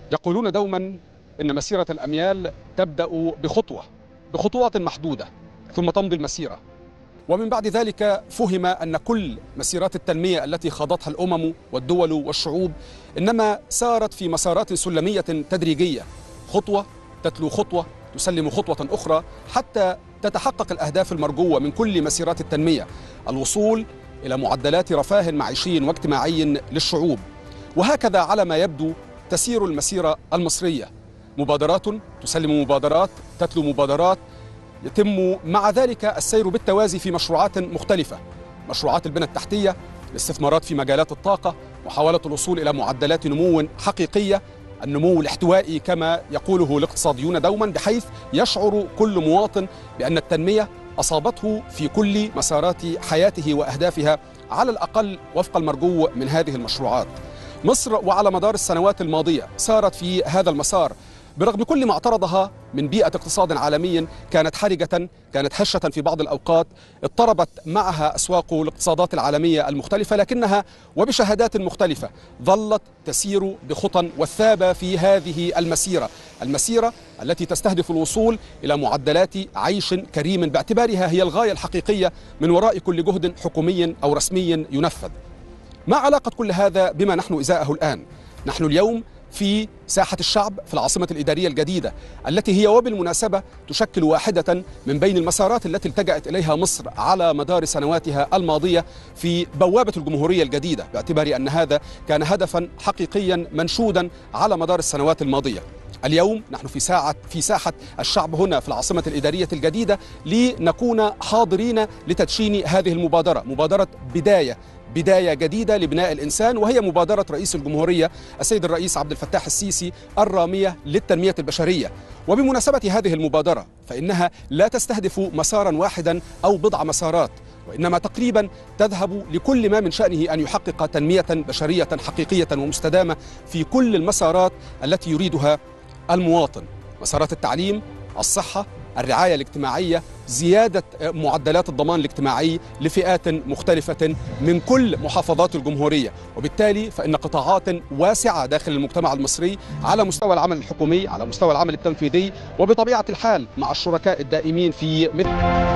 يقولون دوما إن مسيرة الأميال تبدأ بخطوات محدودة ثم تمضي المسيرة، ومن بعد ذلك فهم أن كل مسيرات التنمية التي خاضتها الأمم والدول والشعوب إنما سارت في مسارات سلمية تدريجية، خطوة تتلو خطوة تسلم خطوة أخرى حتى تتحقق الأهداف المرجوة من كل مسيرات التنمية، الوصول إلى معدلات رفاه معيشي واجتماعي للشعوب. وهكذا على ما يبدو تسير المسيرة المصرية، مبادرات تسلم مبادرات تتلو مبادرات، يتم مع ذلك السير بالتوازي في مشروعات مختلفة، مشروعات البنى التحتية، الاستثمارات في مجالات الطاقة، محاولة الوصول إلى معدلات نمو حقيقية، النمو الاحتوائي كما يقوله الاقتصاديون دوما، بحيث يشعر كل مواطن بأن التنمية أصابته في كل مسارات حياته وأهدافها على الأقل وفق المرجو من هذه المشروعات. مصر وعلى مدار السنوات الماضية سارت في هذا المسار برغم كل ما اعترضها من بيئة اقتصاد عالمي كانت حرجة، كانت هشة في بعض الأوقات، اضطربت معها أسواق الاقتصادات العالمية المختلفة، لكنها وبشهادات مختلفة ظلت تسير بخطى وثابة في هذه المسيرة التي تستهدف الوصول إلى معدلات عيش كريم باعتبارها هي الغاية الحقيقية من وراء كل جهد حكومي أو رسمي ينفذ. ما علاقة كل هذا بما نحن إزاءه الآن؟ نحن اليوم في ساحة الشعب في العاصمة الإدارية الجديدة، التي هي وبالمناسبة تشكل واحدة من بين المسارات التي التجأت إليها مصر على مدار سنواتها الماضية في بوابة الجمهورية الجديدة، باعتبار أن هذا كان هدفا حقيقيا منشودا على مدار السنوات الماضية. اليوم نحن في ساحة الشعب هنا في العاصمة الإدارية الجديدة لنكون حاضرين لتدشين هذه المبادرة، مبادرة بداية جديدة لبناء الإنسان، وهي مبادرة رئيس الجمهورية السيد الرئيس عبد الفتاح السيسي الرامية للتنمية البشرية. وبمناسبة هذه المبادرة فإنها لا تستهدف مسارا واحدا أو بضع مسارات، وإنما تقريبا تذهب لكل ما من شأنه أن يحقق تنمية بشرية حقيقية ومستدامة في كل المسارات التي يريدها المواطن، مسارات التعليم، الصحة، الرعاية الاجتماعية، زيادة معدلات الضمان الاجتماعي لفئات مختلفة من كل محافظات الجمهورية. وبالتالي فإن قطاعات واسعة داخل المجتمع المصري على مستوى العمل الحكومي، على مستوى العمل التنفيذي، وبطبيعة الحال مع الشركاء الدائمين في مثل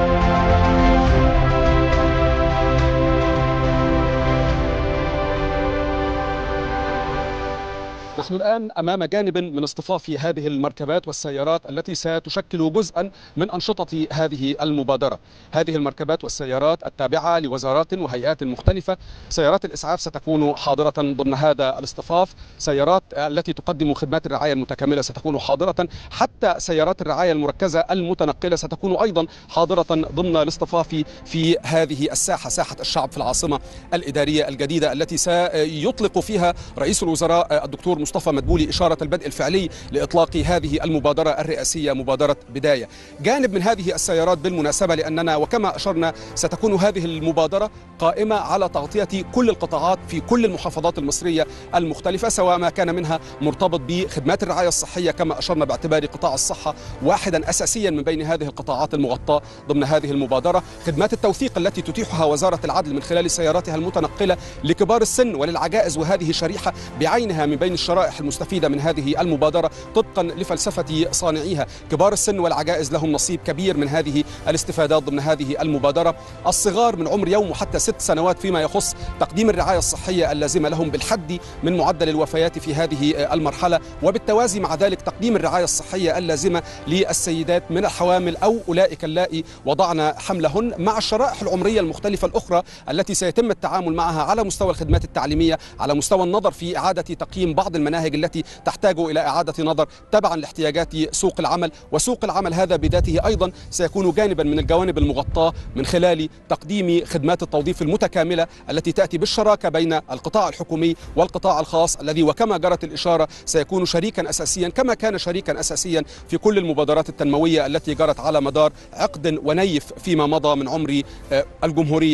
نحن الآن أمام جانب من اصطفاف هذه المركبات والسيارات التي ستشكل جزءا من أنشطة هذه المبادرة. هذه المركبات والسيارات التابعة لوزارات وهيئات مختلفة، سيارات الإسعاف ستكون حاضرة ضمن هذا الاصطفاف، سيارات التي تقدم خدمات الرعاية المتكاملة ستكون حاضرة، حتى سيارات الرعاية المركزة المتنقلة ستكون أيضا حاضرة ضمن الاصطفاف في هذه الساحة، ساحة الشعب في العاصمة الإدارية الجديدة، التي سيطلق فيها رئيس الوزراء الدكتور مصطفى مدبولي إشارة البدء الفعلي لإطلاق هذه المبادرة الرئاسية، مبادرة بداية. جانب من هذه السيارات بالمناسبة، لأننا وكما أشرنا ستكون هذه المبادرة قائمة على تغطية كل القطاعات في كل المحافظات المصرية المختلفة، سواء ما كان منها مرتبط بخدمات الرعاية الصحية كما أشرنا، باعتبار قطاع الصحة واحدا أساسيا من بين هذه القطاعات المغطاة ضمن هذه المبادرة، خدمات التوثيق التي تتيحها وزارة العدل من خلال سياراتها المتنقلة لكبار السن وللعجائز، وهذه شريحة بعينها من بين الشرائح المستفيدة من هذه المبادرة طبقا لفلسفة صانعيها. كبار السن والعجائز لهم نصيب كبير من هذه الاستفادات ضمن هذه المبادرة، الصغار من عمر يوم وحتى 6 سنوات فيما يخص تقديم الرعاية الصحية اللازمة لهم بالحد من معدل الوفيات في هذه المرحلة، وبالتوازي مع ذلك تقديم الرعاية الصحية اللازمة للسيدات من الحوامل أو أولئك اللائي وضعن حملهن، مع الشرائح العمرية المختلفة الأخرى التي سيتم التعامل معها على مستوى الخدمات التعليمية، على مستوى النظر في إعادة تقييم بعض المناهج التي تحتاج إلى إعادة نظر تبعا لاحتياجات سوق العمل. وسوق العمل هذا بذاته أيضا سيكون جانبا من الجوانب المغطاة من خلال تقديم خدمات التوظيف المتكاملة التي تأتي بالشراكة بين القطاع الحكومي والقطاع الخاص، الذي وكما جرت الإشارة سيكون شريكا أساسيا كما كان شريكا أساسيا في كل المبادرات التنموية التي جرت على مدار عقد ونيف فيما مضى من عمر الجمهورية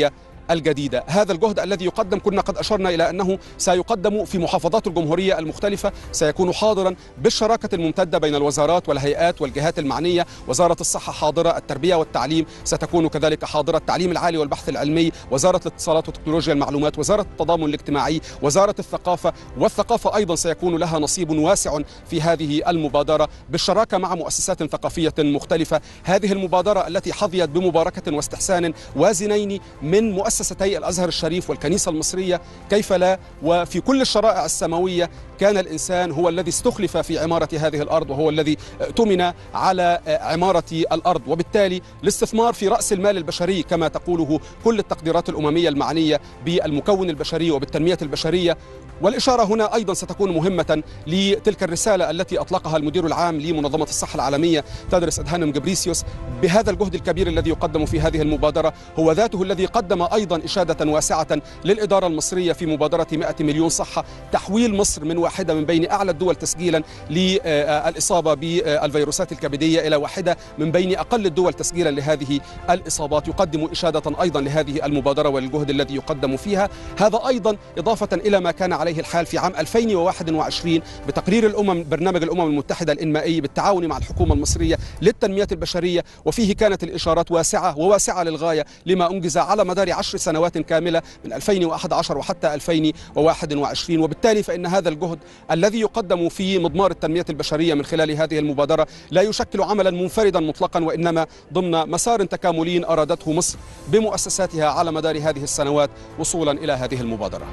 الجديدة. هذا الجهد الذي يقدم كنا قد أشرنا إلى أنه سيقدم في محافظات الجمهورية المختلفة، سيكون حاضرا بالشراكة الممتدة بين الوزارات والهيئات والجهات المعنية. وزارة الصحة حاضرة، التربية والتعليم ستكون كذلك حاضرة، التعليم العالي والبحث العلمي، وزارة الاتصالات وتكنولوجيا المعلومات، وزارة التضامن الاجتماعي، وزارة الثقافة. والثقافة أيضا سيكون لها نصيب واسع في هذه المبادرة بالشراكة مع مؤسسات ثقافية مختلفة. هذه المبادرة التي حظيت بمباركة واستحسان وازنين من مؤسستي الأزهر الشريف والكنيسة المصرية، كيف لا؟ وفي كل الشرائع السماوية كان الإنسان هو الذي استخلف في عمارة هذه الأرض، وهو الذي اؤتمن على عمارة الأرض، وبالتالي الاستثمار في رأس المال البشري كما تقوله كل التقديرات الأممية المعنية بالمكون البشري وبالتنمية البشرية. والإشارة هنا أيضا ستكون مهمة لتلك الرسالة التي أطلقها المدير العام لمنظمة الصحة العالمية تدرس أدهانم جبريسيوس بهذا الجهد الكبير الذي يقدم في هذه المبادرة. هو ذاته الذي قدم أيضا إشادة واسعة للإدارة المصرية في مبادرة 100 مليون صحة، تحويل مصر من واحدة من بين أعلى الدول تسجيلا للإصابة بالفيروسات الكبدية إلى واحدة من بين أقل الدول تسجيلا لهذه الإصابات. يقدم إشادة أيضا لهذه المبادرة والجهد الذي يقدم فيها. هذا أيضا إضافة إلى ما كان عليه الحال في عام 2021 بتقرير برنامج الأمم المتحدة الإنمائي بالتعاون مع الحكومة المصرية للتنمية البشرية، وفيه كانت الإشارات واسعة للغاية لما أنجز على مدار 10 سنوات كاملة من 2011 وحتى 2021. وبالتالي فإن هذا الجهد الذي يقدم في مضمار التنمية البشرية من خلال هذه المبادرة لا يشكل عملا منفردا مطلقا، وإنما ضمن مسار تكاملي أرادته مصر بمؤسساتها على مدار هذه السنوات وصولا إلى هذه المبادرة.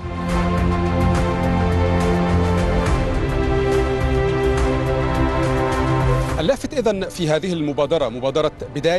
اللافت إذن في هذه المبادرة مبادرة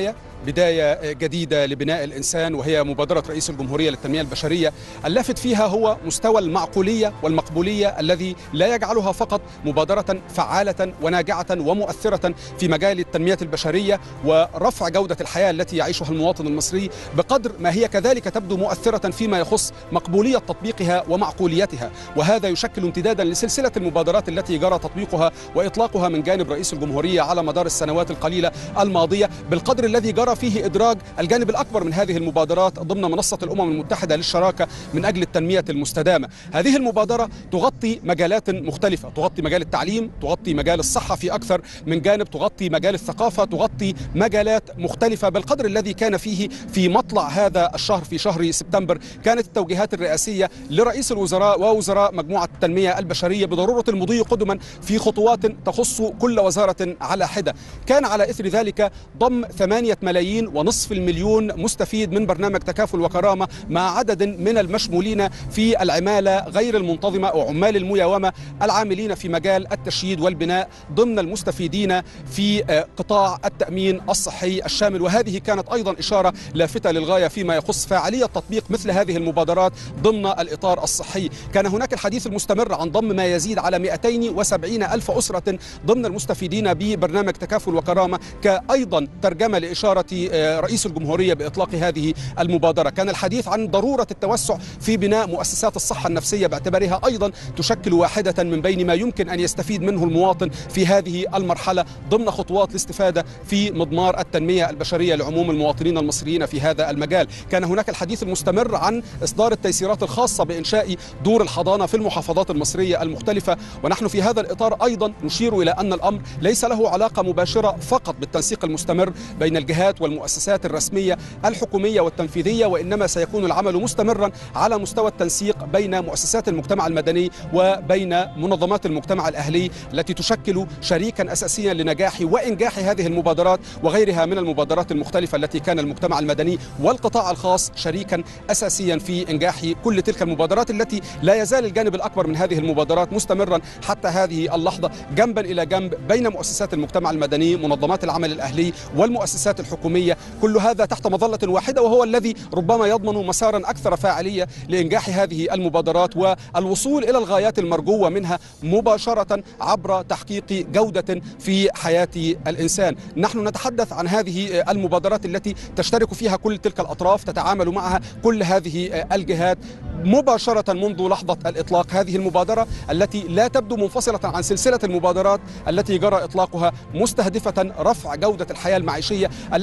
بداية جديدة لبناء الإنسان، وهي مبادرة رئيس الجمهورية للتنمية البشرية. اللافت فيها هو مستوى المعقولية والمقبولية الذي لا يجعلها فقط مبادرة فعالة وناجعة ومؤثرة في مجال التنمية البشرية ورفع جودة الحياة التي يعيشها المواطن المصري، بقدر ما هي كذلك تبدو مؤثرة فيما يخص مقبولية تطبيقها ومعقوليتها. وهذا يشكل امتدادا لسلسلة المبادرات التي جرى تطبيقها وإطلاقها من جانب رئيس الجمهورية على مدار السنوات القليلة الماضية، بالقدر الذي جرى فيه إدراج الجانب الأكبر من هذه المبادرات ضمن منصة الأمم المتحدة للشراكة من أجل التنمية المستدامة. هذه المبادرة تغطي مجالات مختلفة، تغطي مجال التعليم، تغطي مجال الصحة في أكثر من جانب، تغطي مجال الثقافة، تغطي مجالات مختلفة. بالقدر الذي كان فيه في مطلع هذا الشهر في شهر سبتمبر كانت التوجيهات الرئاسية لرئيس الوزراء ووزراء مجموعة التنمية البشرية بضرورة المضي قدما في خطوات تخص كل وزارة على حدة. كان على إثر ذلك ضم 8 ملايين ونصف المليون مستفيد من برنامج تكافل وكرامة مع عدد من المشمولين في العمالة غير المنتظمة أو عمال المياومة العاملين في مجال التشييد والبناء ضمن المستفيدين في قطاع التأمين الصحي الشامل. وهذه كانت أيضا إشارة لافتة للغاية فيما يخص فاعلية تطبيق مثل هذه المبادرات ضمن الإطار الصحي. كان هناك الحديث المستمر عن ضم ما يزيد على 270 ألف أسرة ضمن المستفيدين ببرنامج تكافل وكرامة، كأيضا ترجمة لإشارة رئيس الجمهورية بإطلاق هذه المبادرة. كان الحديث عن ضرورة التوسع في بناء مؤسسات الصحة النفسية باعتبارها أيضا تشكل واحدة من بين ما يمكن أن يستفيد منه المواطن في هذه المرحلة ضمن خطوات الاستفادة في مضمار التنمية البشرية لعموم المواطنين المصريين في هذا المجال. كان هناك الحديث المستمر عن إصدار التيسيرات الخاصة بإنشاء دور الحضانة في المحافظات المصرية المختلفة. ونحن في هذا الإطار أيضا نشير إلى أن الأمر ليس له علاقة مباشرة فقط بالتنسيق المستمر بين الجهات والمؤسسات الرسمية الحكومية والتنفيذية، وإنما سيكون العمل مستمرا على مستوى التنسيق بين مؤسسات المجتمع المدني وبين منظمات المجتمع الأهلي التي تشكل شريكا أساسيا لنجاح وإنجاح هذه المبادرات وغيرها من المبادرات المختلفة التي كان المجتمع المدني والقطاع الخاص شريكا أساسيا في إنجاح كل تلك المبادرات، التي لا يزال الجانب الأكبر من هذه المبادرات مستمرا حتى هذه اللحظة جنبا إلى جنب بين مؤسسات المجتمع المدني، منظمات العمل الأهلي والمؤسسات الحكومية، كل هذا تحت مظلة واحدة، وهو الذي ربما يضمن مسارا أكثر فاعلية لإنجاح هذه المبادرات والوصول إلى الغايات المرجوة منها مباشرة عبر تحقيق جودة في حياة الإنسان. نحن نتحدث عن هذه المبادرات التي تشترك فيها كل تلك الأطراف، تتعامل معها كل هذه الجهات مباشرة منذ لحظة الإطلاق. هذه المبادرة التي لا تبدو منفصلة عن سلسلة المبادرات التي جرى إطلاقها مستهدفة رفع جودة الحياة المعيشية التي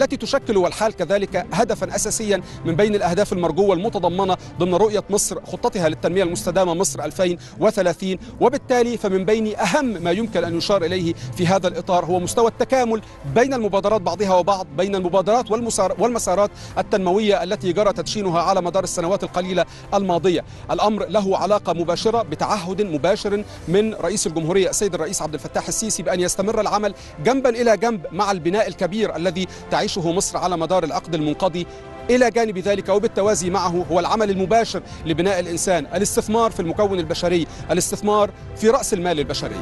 والتي تشكل والحال كذلك هدفا أساسيا من بين الأهداف المرجوة المتضمنة ضمن رؤية مصر خطتها للتنمية المستدامة مصر 2030. وبالتالي فمن بين أهم ما يمكن أن يشار إليه في هذا الإطار هو مستوى التكامل بين المبادرات بعضها وبعض، بين المبادرات والمسارات التنموية التي جرى تدشينها على مدار السنوات القليلة الماضية. الأمر له علاقة مباشرة بتعهد مباشر من رئيس الجمهورية السيد الرئيس عبد الفتاح السيسي بأن يستمر العمل جنبا إلى جنب مع البناء الكبير الذي تعيشه مصر على مدار العقد المنقضي. إلى جانب ذلك وبالتوازي معه هو العمل المباشر لبناء الإنسان، الاستثمار في المكون البشري، الاستثمار في رأس المال البشري.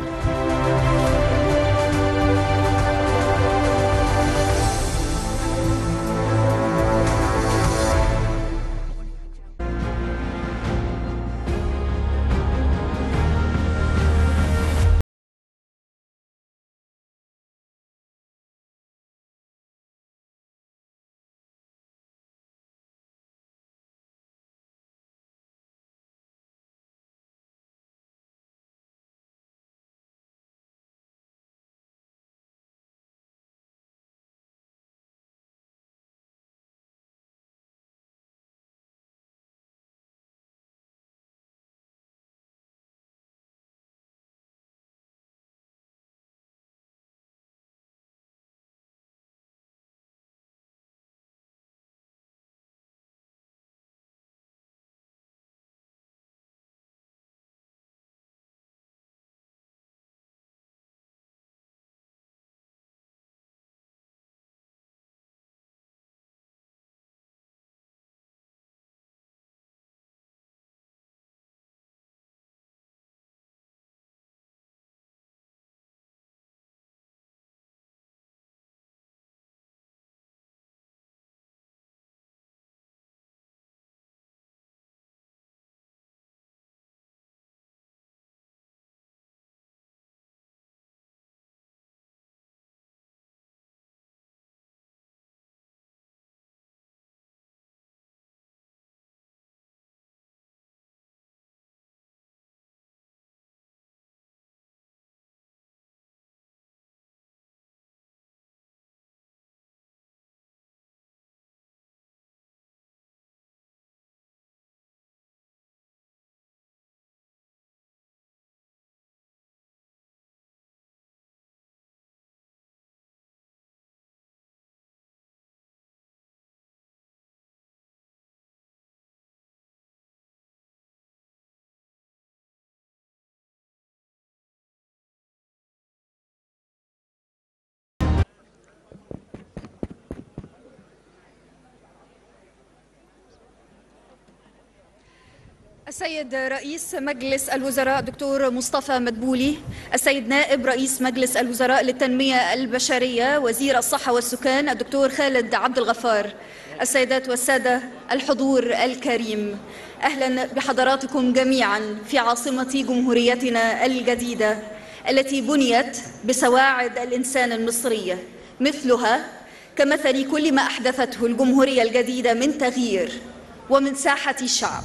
السيد رئيس مجلس الوزراء دكتور مصطفى مدبولي، السيد نائب رئيس مجلس الوزراء للتنمية البشرية وزير الصحة والسكان الدكتور خالد عبد الغفار، السيدات والسادة الحضور الكريم، أهلا بحضراتكم جميعا في عاصمة جمهوريتنا الجديدة التي بنيت بسواعد الإنسان المصرية، مثلها كمثل كل ما أحدثته الجمهورية الجديدة من تغيير ومن ساحة الشعب،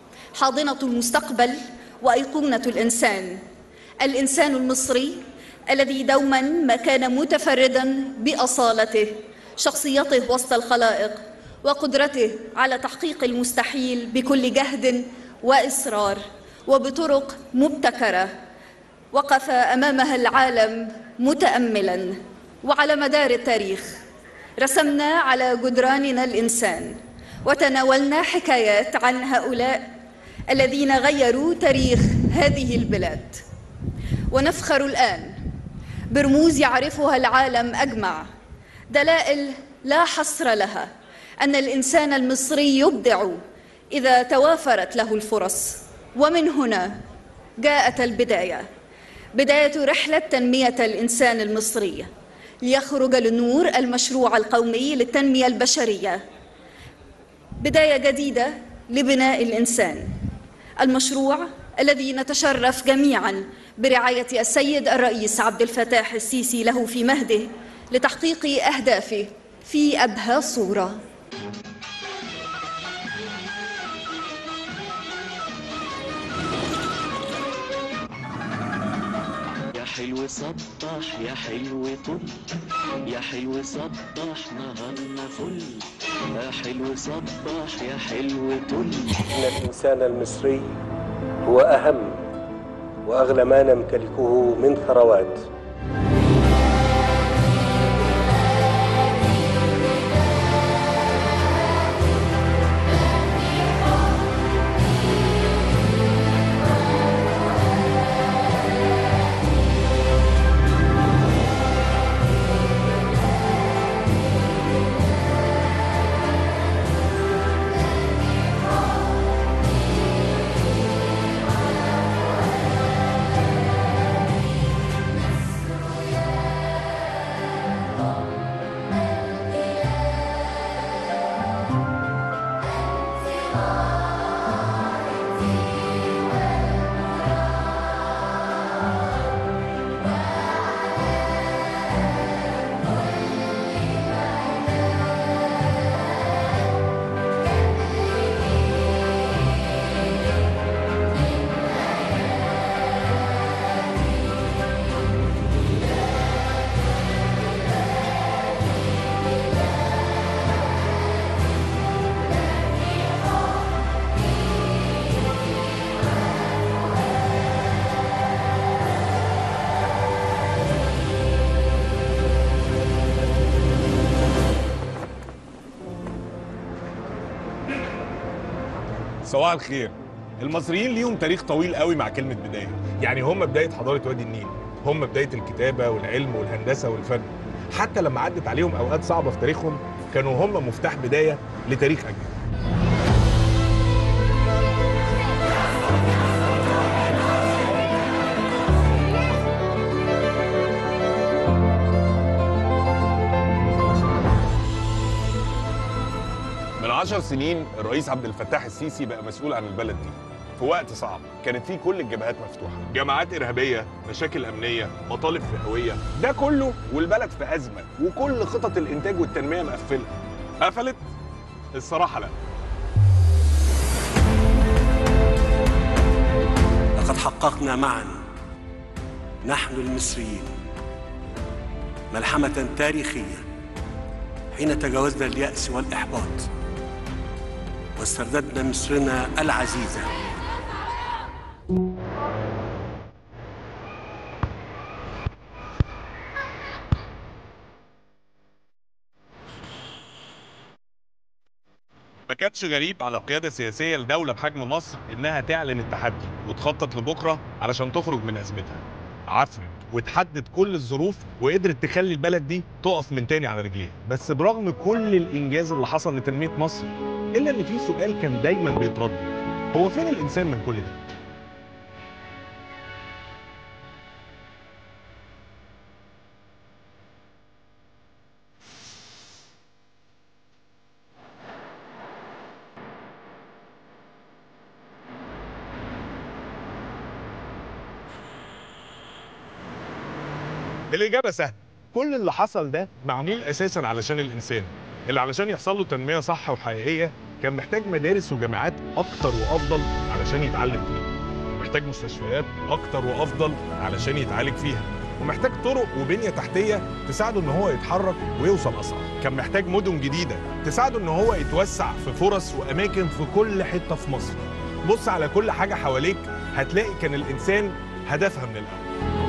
حاضنة المستقبل وأيقونة الإنسان المصري الذي دوما ما كان متفردا بأصالته، شخصيته وسط الخلائق، وقدرته على تحقيق المستحيل بكل جهد وإصرار وبطرق مبتكرة وقف أمامها العالم متأملا. وعلى مدار التاريخ رسمنا على جدراننا الإنسان وتناولنا حكايات عن هؤلاء الذين غيروا تاريخ هذه البلاد، ونفخر الآن برموز يعرفها العالم أجمع، دلائل لا حصر لها أن الإنسان المصري يبدع إذا توافرت له الفرص. ومن هنا جاءت بداية رحلة تنمية الإنسان المصري ليخرج للنور المشروع القومي للتنمية البشرية، بداية جديدة لبناء الإنسان، المشروع الذي نتشرف جميعاً برعاية السيد الرئيس عبد الفتاح السيسي له في مهده لتحقيق أهدافه في أبهى صورة. حلو صبح يا حلو طل، يا حلو صبح نهارنا فل، يا حلو صبح يا حلو طل. إن الإنسان المصري هو أهم وأغلى ما نمتلكه من ثروات. صباح الخير. المصريين ليهم تاريخ طويل قوي مع كلمة بداية، يعني هم بداية حضارة وادي النيل، هم بداية الكتابة والعلم والهندسة والفن. حتى لما عدت عليهم أوقات صعبة في تاريخهم كانوا هم مفتاح بداية لتاريخ أجيال. من 10 سنين الرئيس عبد الفتاح السيسي بقى مسؤول عن البلد دي في وقت صعب كانت فيه كل الجبهات مفتوحه، جماعات ارهابيه، مشاكل امنيه، مطالب فئويه، ده كله والبلد في ازمه وكل خطط الانتاج والتنميه مقفله. قفلت؟ الصراحه لا. لقد حققنا معا نحن المصريين ملحمة تاريخية حين تجاوزنا اليأس والإحباط واسترددنا مصرنا العزيزة. ما كانش غريب على قيادة سياسية لدولة بحجم مصر إنها تعلن التحدي وتخطط لبكرة علشان تخرج من أزمتها. عفرت وتحدد كل الظروف وقدرت تخلي البلد دي تقف من تاني على رجليها، بس برغم كل الإنجاز اللي حصل لتنمية مصر إلا إن في سؤال كان دايما بيتردد، هو فين الإنسان من كل ده؟ الإجابة سهلة، كل اللي حصل ده معمول أساساً علشان الإنسان، اللي علشان يحصل له تنمية صح وحقيقية كان محتاج مدارس وجامعات أكتر وأفضل علشان يتعلم فيها، ومحتاج مستشفيات أكتر وأفضل علشان يتعالج فيها، ومحتاج طرق وبنية تحتية تساعده إن هو يتحرك ويوصل أسرع، كان محتاج مدن جديدة تساعده إن هو يتوسع في فرص وأماكن في كل حتة في مصر. بص على كل حاجة حواليك هتلاقي كان الإنسان هدفها من الأول.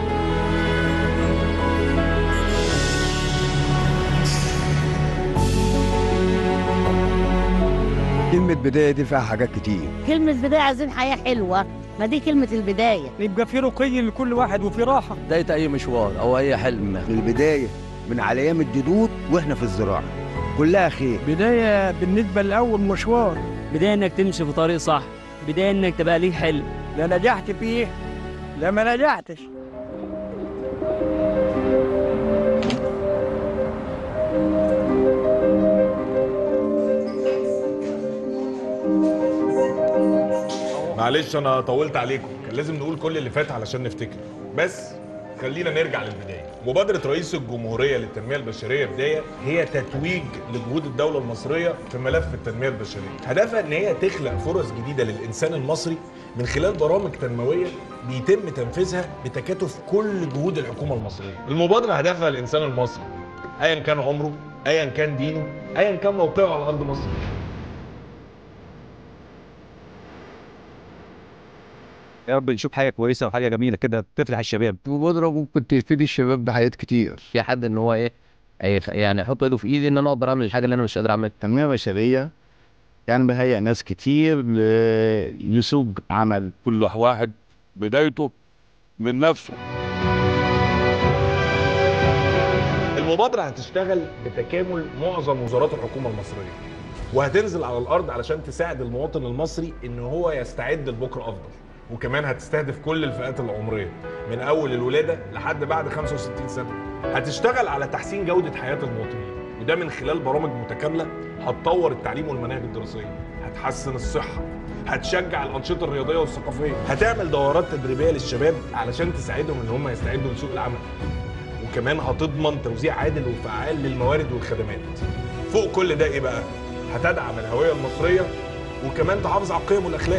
كلمة بداية دي فيها حاجات كتير. كلمة بداية عايزين حياة حلوة، ما دي كلمة البداية. يبقى في رقي لكل واحد وفي راحة. بداية أي مشوار أو أي حلم، البداية من على أيام الجدود وإحنا في الزراعة كلها خير. بداية بالنسبة لأول مشوار، بداية إنك تمشي في طريق صح، بداية إنك تبقى ليك حلم. لا نجحت فيه لا ما نجحتش. معلش انا طولت عليكم، كان لازم نقول كل اللي فات علشان نفتكر، بس خلينا نرجع للبدايه. مبادره رئيس الجمهوريه للتنميه البشريه بدايه هي تتويج لجهود الدوله المصريه في ملف التنميه البشريه. هدفها ان هي تخلق فرص جديده للانسان المصري من خلال برامج تنمويه بيتم تنفيذها بتكاتف كل جهود الحكومه المصريه. المبادره هدفها الانسان المصري ايا كان عمره، ايا كان دينه، ايا كان موقعه على ارض مصر. يا رب نشوف حاجه كويسه وحاجه جميله كده تفرح الشباب. المبادره ممكن تفيد الشباب بحاجات كتير، في حد ان هو ايه يعني يحط ايده في ايدي ان انا اقدر اعمل الحاجه اللي انا مش قادر اعملها. التنميه البشريه يعني بهيئ ناس كتير لسوق عمل، كل واحد بدايته من نفسه. المبادرة هتشتغل بتكامل معظم وزارات الحكومة المصرية، وهتنزل على الأرض علشان تساعد المواطن المصري إن هو يستعد لبكرة أفضل، وكمان هتستهدف كل الفئات العمرية من أول الولادة لحد بعد 65 سنة. هتشتغل على تحسين جودة حياة المواطنين، وده من خلال برامج متكاملة هتطور التعليم والمناهج الدراسية، هتحسن الصحة، هتشجع الأنشطة الرياضية والثقافية، هتعمل دورات تدريبية للشباب علشان تساعدهم إن هم يستعدوا لسوق العمل، وكمان هتضمن توزيع عادل وفعال للموارد والخدمات. فوق كل ده ايه بقى؟ هتدعم الهوية المصرية وكمان تحافظ على القيم والأخلاق.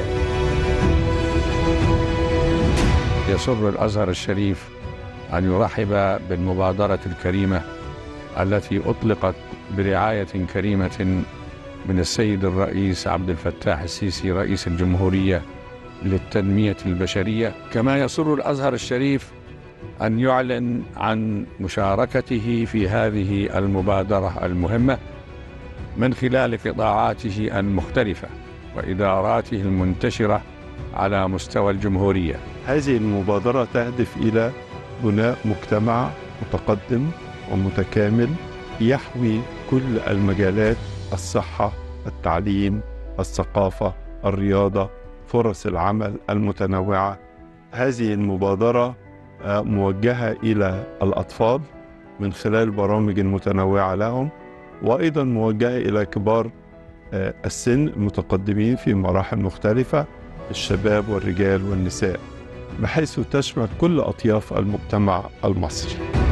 يسر الأزهر الشريف أن يرحب بالمبادرة الكريمة التي أطلقت برعاية كريمة من السيد الرئيس عبد الفتاح السيسي رئيس الجمهورية للتنمية البشرية. كما يسر الأزهر الشريف أن يعلن عن مشاركته في هذه المبادرة المهمة من خلال قطاعاته المختلفة وإداراته المنتشرة على مستوى الجمهورية. هذه المبادرة تهدف إلى بناء مجتمع متقدم ومتكامل يحوي كل المجالات: الصحة، التعليم، الثقافة، الرياضة، فرص العمل المتنوعة. هذه المبادرة موجهة إلى الأطفال من خلال برامج متنوعة لهم، وأيضا موجهة إلى كبار السن المتقدمين في مراحل مختلفة، الشباب والرجال والنساء، بحيث تشمل كل أطياف المجتمع المصري.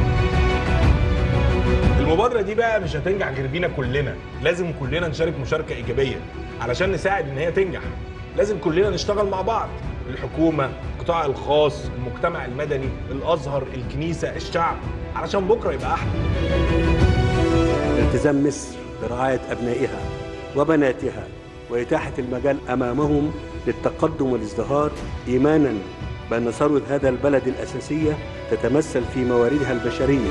المبادرة دي بقى مش هتنجح غير بينا كلنا، لازم كلنا نشارك مشاركة إيجابية علشان نساعد إن هي تنجح. لازم كلنا نشتغل مع بعض، الحكومة، القطاع الخاص، المجتمع المدني، الأزهر، الكنيسة، الشعب، علشان بكرة يبقى أحلى. التزام مصر برعاية أبنائها وبناتها وإتاحة المجال أمامهم للتقدم والازدهار، إيمانا بأن ثروة هذا البلد الأساسية تتمثل في مواردها البشرية.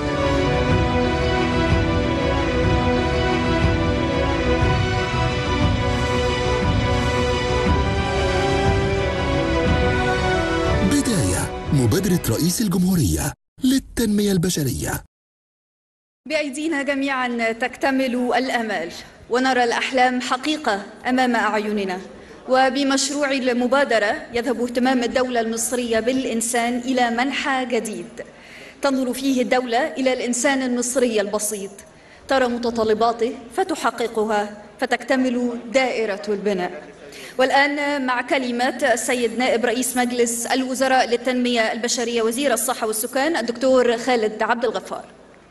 مبادرة رئيس الجمهورية للتنمية البشرية. بأيدينا جميعا تكتمل الآمال ونرى الأحلام حقيقة أمام أعيننا، وبمشروع المبادرة يذهب اهتمام الدولة المصرية بالإنسان إلى منحى جديد تنظر فيه الدولة إلى الإنسان المصري البسيط، ترى متطلباته فتحققها فتكتمل دائرة البناء. والآن مع كلمات السيد نائب رئيس مجلس الوزراء للتنمية البشرية وزير الصحة والسكان الدكتور خالد عبد الغفار.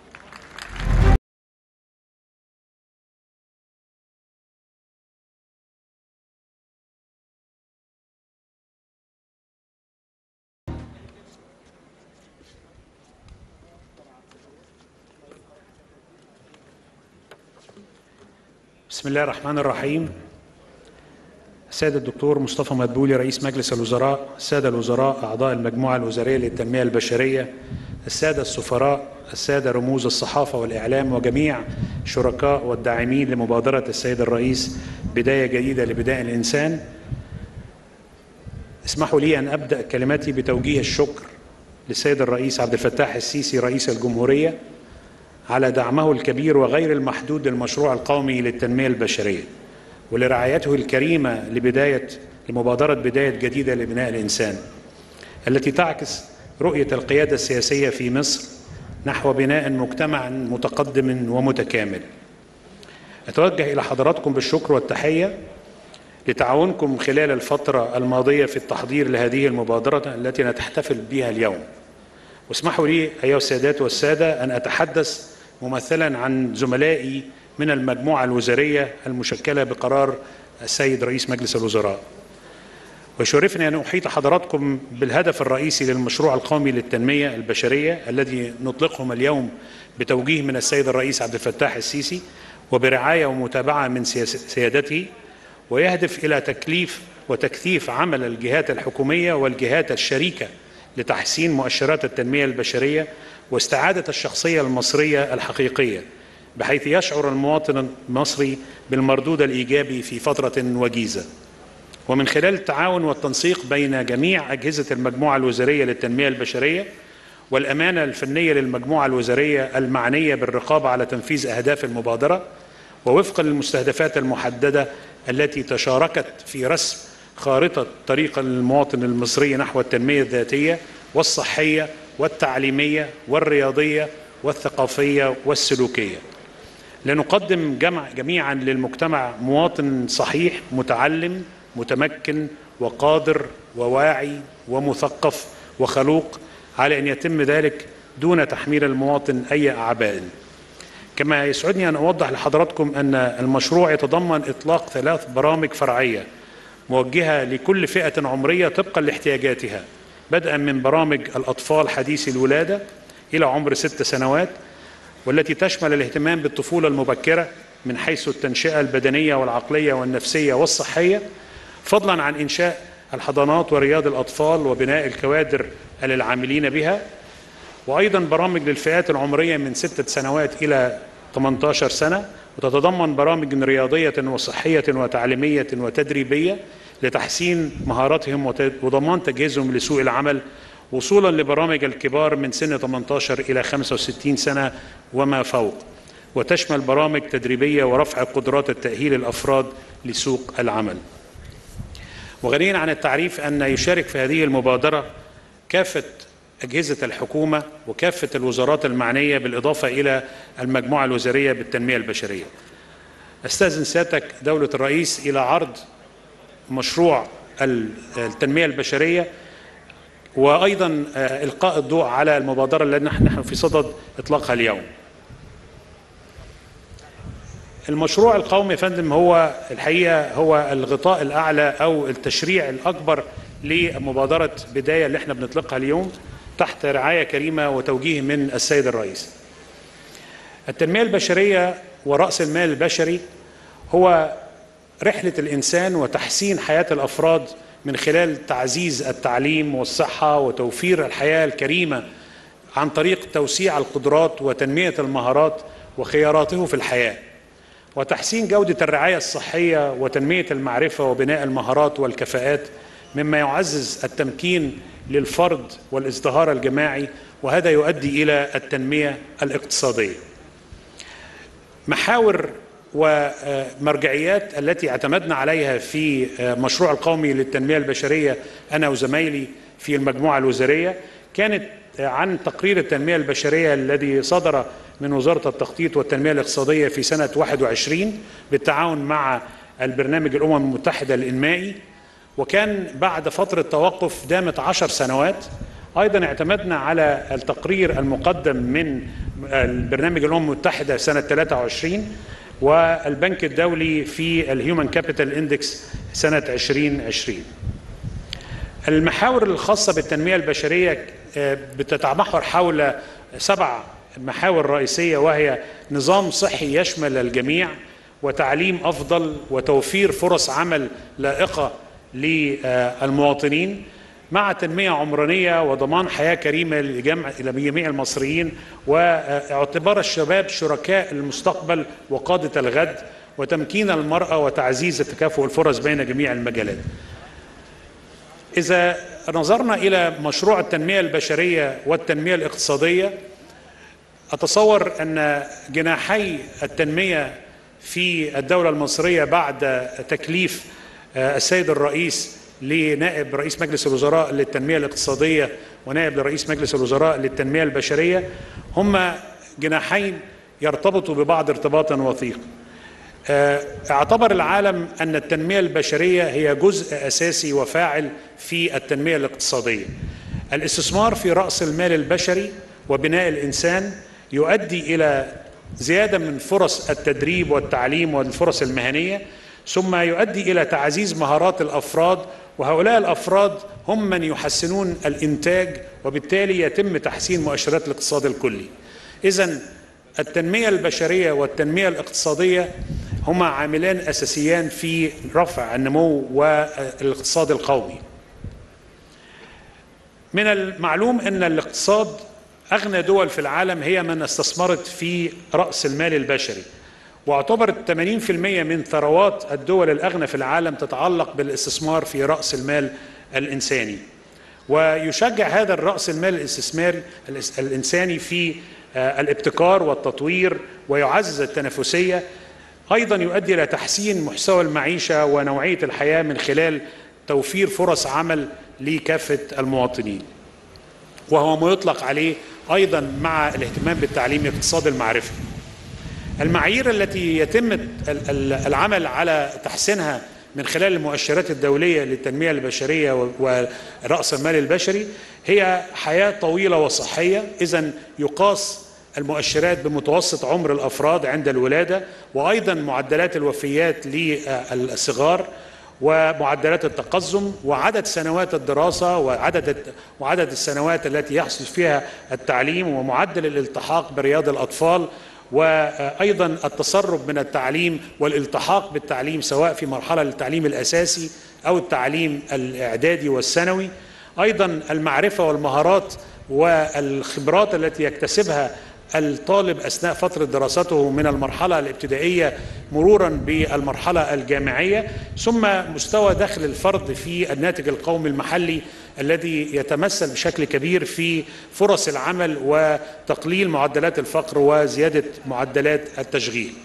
بسم الله الرحمن الرحيم. السيد الدكتور مصطفى مدبولي رئيس مجلس الوزراء، السادة الوزراء أعضاء المجموعة الوزارية للتنمية البشرية، السادة السفراء، السادة رموز الصحافة والإعلام، وجميع الشركاء والداعمين لمبادرة السيد الرئيس بداية جديدة لبناء الإنسان، اسمحوا لي أن أبدأ كلماتي بتوجيه الشكر للسيد الرئيس عبد الفتاح السيسي رئيس الجمهورية على دعمه الكبير وغير المحدود للمشروع القومي للتنمية البشرية، ولرعايته الكريمة لمبادرة بداية جديدة لبناء الإنسان التي تعكس رؤية القيادة السياسية في مصر نحو بناء مجتمع متقدم ومتكامل. أتوجه إلى حضراتكم بالشكر والتحية لتعاونكم خلال الفترة الماضية في التحضير لهذه المبادرة التي نحتفل بها اليوم، واسمحوا لي أيها السادات والسادة أن أتحدث ممثلا عن زملائي من المجموعة الوزارية المشكلة بقرار السيد رئيس مجلس الوزراء. ويشرفني أن أحيط حضراتكم بالهدف الرئيسي للمشروع القومي للتنمية البشرية الذي نطلقهم اليوم بتوجيه من السيد الرئيس عبد الفتاح السيسي وبرعاية ومتابعة من سيادته، ويهدف إلى تكليف وتكثيف عمل الجهات الحكومية والجهات الشريكة لتحسين مؤشرات التنمية البشرية واستعادة الشخصية المصرية الحقيقية، بحيث يشعر المواطن المصري بالمردود الإيجابي في فترة وجيزة. ومن خلال التعاون والتنسيق بين جميع أجهزة المجموعة الوزارية للتنمية البشرية والأمانة الفنية للمجموعة الوزارية المعنية بالرقابة على تنفيذ أهداف المبادرة، ووفقا للمستهدفات المحددة التي تشاركت في رسم خارطة طريق المواطن المصري نحو التنمية الذاتية والصحية والتعليمية والرياضية والثقافية والسلوكية، لنقدم جميعا للمجتمع مواطن صحيح متعلم متمكن وقادر وواعي ومثقف وخلوق، على أن يتم ذلك دون تحميل المواطن أي أعباء. كما يسعدني أن أوضح لحضراتكم أن المشروع يتضمن إطلاق 3 برامج فرعية موجهة لكل فئة عمرية طبقا لاحتياجاتها، بدءا من برامج الأطفال حديثي الولادة إلى عمر 6 سنوات، والتي تشمل الاهتمام بالطفولة المبكرة من حيث التنشئة البدنية والعقلية والنفسية والصحية، فضلا عن إنشاء الحضانات ورياض الأطفال وبناء الكوادر للعاملين بها، وأيضا برامج للفئات العمرية من 6 سنوات إلى 18 سنة، وتتضمن برامج رياضية وصحية وتعليمية وتدريبية لتحسين مهاراتهم وضمان تجهيزهم لسوق العمل، وصولا لبرامج الكبار من سن 18 إلى 65 سنة وما فوق، وتشمل برامج تدريبية ورفع قدرات التأهيل الأفراد لسوق العمل. وغنيا عن التعريف أن يشارك في هذه المبادرة كافة أجهزة الحكومة وكافة الوزارات المعنية، بالإضافة إلى المجموعة الوزارية بالتنمية البشرية. أستأذن سيادتك دولة الرئيس إلى عرض مشروع التنمية البشرية، وأيضا إلقاء الضوء على المبادرة التي نحن في صدد إطلاقها اليوم. المشروع القومي يا فندم هو الحقيقة هو الغطاء الأعلى أو التشريع الأكبر لمبادرة بداية اللي احنا بنطلقها اليوم تحت رعاية كريمة وتوجيه من السيد الرئيس. التنمية البشرية ورأس المال البشري هو رحلة الإنسان وتحسين حياة الأفراد من خلال تعزيز التعليم والصحة وتوفير الحياة الكريمة عن طريق توسيع القدرات وتنمية المهارات وخياراته في الحياة، وتحسين جودة الرعاية الصحية وتنمية المعرفة وبناء المهارات والكفاءات، مما يعزز التمكين للفرد والازدهار الجماعي، وهذا يؤدي إلى التنمية الاقتصادية. محاور ومرجعيات التي اعتمدنا عليها في مشروع القومي للتنمية البشرية أنا وزمايلي في المجموعة الوزارية كانت عن تقرير التنمية البشرية الذي صدر من وزارة التخطيط والتنمية الاقتصادية في سنة 21 بالتعاون مع البرنامج الأمم المتحدة الإنمائي، وكان بعد فترة توقف دامت 10 سنوات. أيضا اعتمدنا على التقرير المقدم من البرنامج الأمم المتحدة سنة 23 والبنك الدولي في الهيومن كابيتال اندكس سنة 2020. المحاور الخاصة بالتنمية البشرية بتتمحور حول 7 محاور رئيسية، وهي نظام صحي يشمل الجميع، وتعليم أفضل، وتوفير فرص عمل لائقة للمواطنين، مع تنمية عمرانية وضمان حياة كريمة لجميع المصريين، واعتبار الشباب شركاء المستقبل وقادة الغد، وتمكين المرأة وتعزيز تكافؤ الفرص بين جميع المجالات. إذا نظرنا إلى مشروع التنمية البشرية والتنمية الاقتصادية، أتصور أن جناحي التنمية في الدولة المصرية بعد تكليف السيد الرئيس لنائب رئيس مجلس الوزراء للتنمية الاقتصادية ونائب لرئيس مجلس الوزراء للتنمية البشرية هما جناحين يرتبطوا ببعض ارتباطا وثيقا. اعتبر العالم أن التنمية البشرية هي جزء أساسي وفاعل في التنمية الاقتصادية. الاستثمار في رأس المال البشري وبناء الإنسان يؤدي إلى زيادة من فرص التدريب والتعليم والفرص المهنية، ثم يؤدي إلى تعزيز مهارات الأفراد، وهؤلاء الأفراد هم من يحسنون الإنتاج، وبالتالي يتم تحسين مؤشرات الاقتصاد الكلي. إذن التنمية البشرية والتنمية الاقتصادية هما عاملان أساسيان في رفع النمو والاقتصاد القومي. من المعلوم أن الاقتصاد أغنى دول في العالم هي من استثمرت في رأس المال البشري، واعتبرت 80% من ثروات الدول الأغنى في العالم تتعلق بالاستثمار في رأس المال الإنساني. ويشجع هذا الرأس المال الإنساني في الابتكار والتطوير ويعزز التنافسية، أيضا يؤدي إلى تحسين مستوى المعيشة ونوعية الحياة من خلال توفير فرص عمل لكافة المواطنين، وهو ما يطلق عليه أيضا مع الاهتمام بالتعليم اقتصاد المعرفة. المعايير التي يتم العمل على تحسينها من خلال المؤشرات الدولية للتنمية البشرية ورأس المال البشري هي حياة طويلة وصحية. إذن يقاس المؤشرات بمتوسط عمر الأفراد عند الولادة، وأيضا معدلات الوفيات للصغار، ومعدلات التقزم، وعدد سنوات الدراسة، وعدد السنوات التي يحصل فيها التعليم، ومعدل الالتحاق برياض الأطفال، وأيضا التسرب من التعليم والالتحاق بالتعليم سواء في مرحلة التعليم الأساسي أو التعليم الإعدادي والثانوي. أيضا المعرفة والمهارات والخبرات التي يكتسبها الطالب أثناء فترة دراسته من المرحلة الابتدائية مرورا بالمرحلة الجامعية، ثم مستوى دخل الفرد في الناتج القومي المحلي الذي يتمثل بشكل كبير في فرص العمل وتقليل معدلات الفقر وزيادة معدلات التشغيل.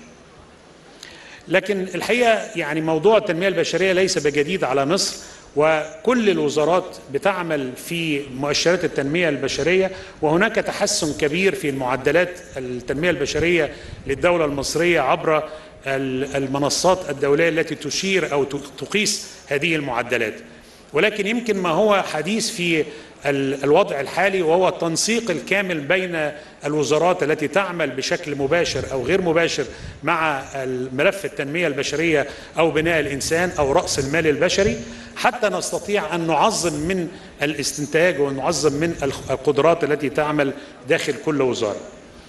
لكن الحقيقة يعني موضوع التنمية البشرية ليس بجديد على مصر، وكل الوزارات بتعمل في مؤشرات التنمية البشرية، وهناك تحسن كبير في المعدلات التنمية البشرية للدولة المصرية عبر المنصات الدولية التي تشير أو تقيس هذه المعدلات. ولكن يمكن ما هو حديث في الوضع الحالي وهو التنسيق الكامل بين الوزارات التي تعمل بشكل مباشر أو غير مباشر مع ملف التنمية البشرية أو بناء الإنسان أو رأس المال البشري، حتى نستطيع أن نعظم من الاستنتاج ونعظم من القدرات التي تعمل داخل كل وزارة.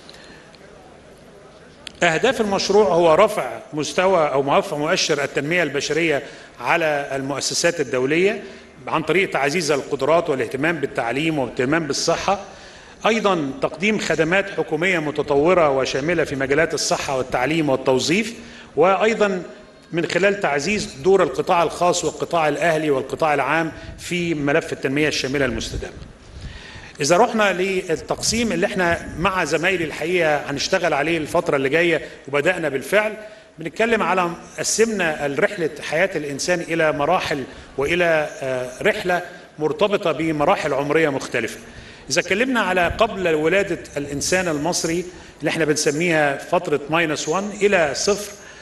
أهداف المشروع هو رفع مستوى أو مؤشر التنمية البشرية على المؤسسات الدولية عن طريق تعزيز القدرات والاهتمام بالتعليم والاهتمام بالصحة، أيضا تقديم خدمات حكومية متطورة وشاملة في مجالات الصحة والتعليم والتوظيف، وأيضا من خلال تعزيز دور القطاع الخاص والقطاع الأهلي والقطاع العام في ملف التنمية الشاملة المستدامة. إذا رحنا للتقسيم اللي احنا مع زمايلي الحقيقة هنشتغل عليه الفترة اللي جاية وبدأنا بالفعل، بنتكلم على قسمنا رحلة حياة الإنسان إلى مراحل وإلى رحلة مرتبطة بمراحل عمرية مختلفة. إذا اتكلمنا على قبل ولادة الإنسان المصري اللي احنا بنسميها فترة -1 إلى 0،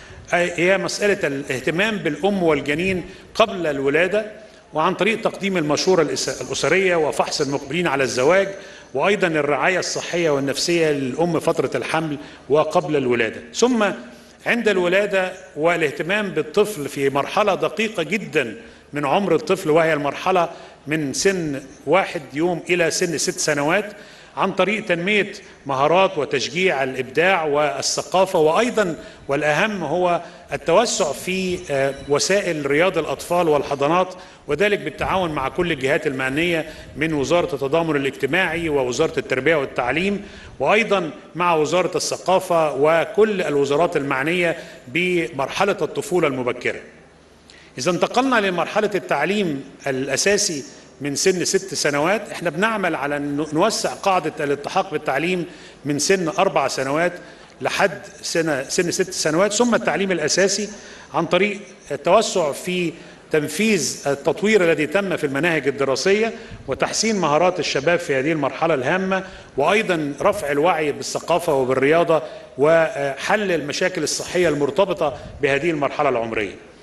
هي مسألة الاهتمام بالأم والجنين قبل الولادة، وعن طريق تقديم المشورة الأسرية وفحص المقبلين على الزواج، وأيضا الرعاية الصحية والنفسية للأم فترة الحمل وقبل الولادة، ثم عند الولادة والاهتمام بالطفل في مرحلة دقيقة جدا من عمر الطفل، وهي المرحلة من سن 1 يوم إلى سن 6 سنوات، عن طريق تنمية مهارات وتشجيع الإبداع والثقافة، وأيضا والأهم هو التوسع في وسائل رياض الأطفال والحضانات، وذلك بالتعاون مع كل الجهات المعنية من وزارة التضامن الاجتماعي ووزارة التربية والتعليم، وأيضا مع وزارة الثقافة وكل الوزارات المعنية بمرحلة الطفولة المبكرة. إذا انتقلنا لمرحلة التعليم الأساسي من سن 6 سنوات، احنا بنعمل على أن نوسع قاعدة الالتحاق بالتعليم من سن 4 سنوات لحد سن 6 سنوات، ثم التعليم الأساسي عن طريق التوسع في تنفيذ التطوير الذي تم في المناهج الدراسية وتحسين مهارات الشباب في هذه المرحلة الهامة، وأيضا رفع الوعي بالثقافة وبالرياضة وحل المشاكل الصحية المرتبطة بهذه المرحلة العمرية.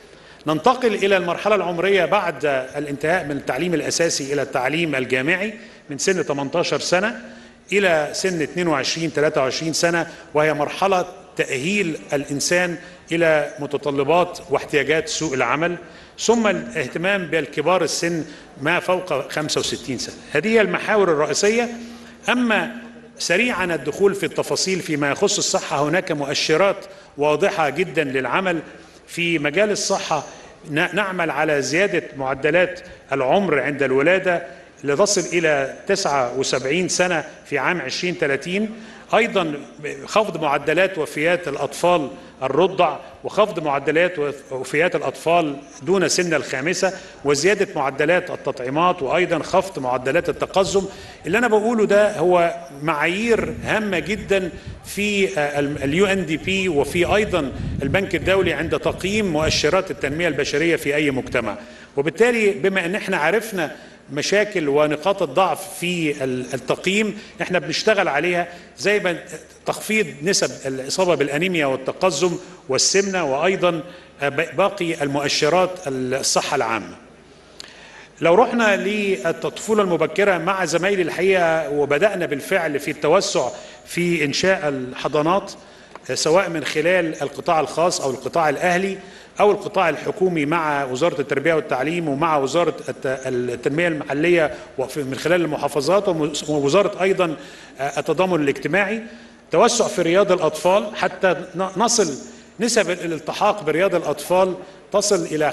ننتقل إلى المرحلة العمرية بعد الانتهاء من التعليم الأساسي إلى التعليم الجامعي من سن 18 سنة إلى سن 22-23 سنة، وهي مرحلة تأهيل الإنسان إلى متطلبات واحتياجات سوق العمل، ثم الاهتمام بالكبار السن ما فوق 65 سنة. هذه هي المحاور الرئيسية. أما سريعا الدخول في التفاصيل فيما يخص الصحة، هناك مؤشرات واضحة جدا للعمل في مجال الصحة. نعمل على زيادة معدلات العمر عند الولادة لتصل إلى 79 سنة في عام 2030. أيضا خفض معدلات وفيات الأطفال الرضع، وخفض معدلات وفيات الأطفال دون سن الخامسة، وزيادة معدلات التطعيمات، وأيضا خفض معدلات التقزم. اللي أنا بقوله ده هو معايير هامة جدا في UNDP وفي أيضا البنك الدولي عند تقييم مؤشرات التنمية البشرية في أي مجتمع. وبالتالي بما أن احنا عرفنا مشاكل ونقاط الضعف في التقييم، احنا بنشتغل عليها، زي تخفيض نسب الإصابة بالأنيميا والتقزم والسمنة، وأيضا باقي المؤشرات الصحة العامة. لو رحنا للطفولة المبكرة مع زمايلي الحقيقة، وبدأنا بالفعل في التوسع في إنشاء الحضانات، سواء من خلال القطاع الخاص أو القطاع الأهلي أو القطاع الحكومي مع وزارة التربية والتعليم ومع وزارة التنمية المحلية من خلال المحافظات، ووزارة أيضا التضامن الاجتماعي. توسع في رياض الأطفال حتى نصل نسب الالتحاق برياض الأطفال تصل إلى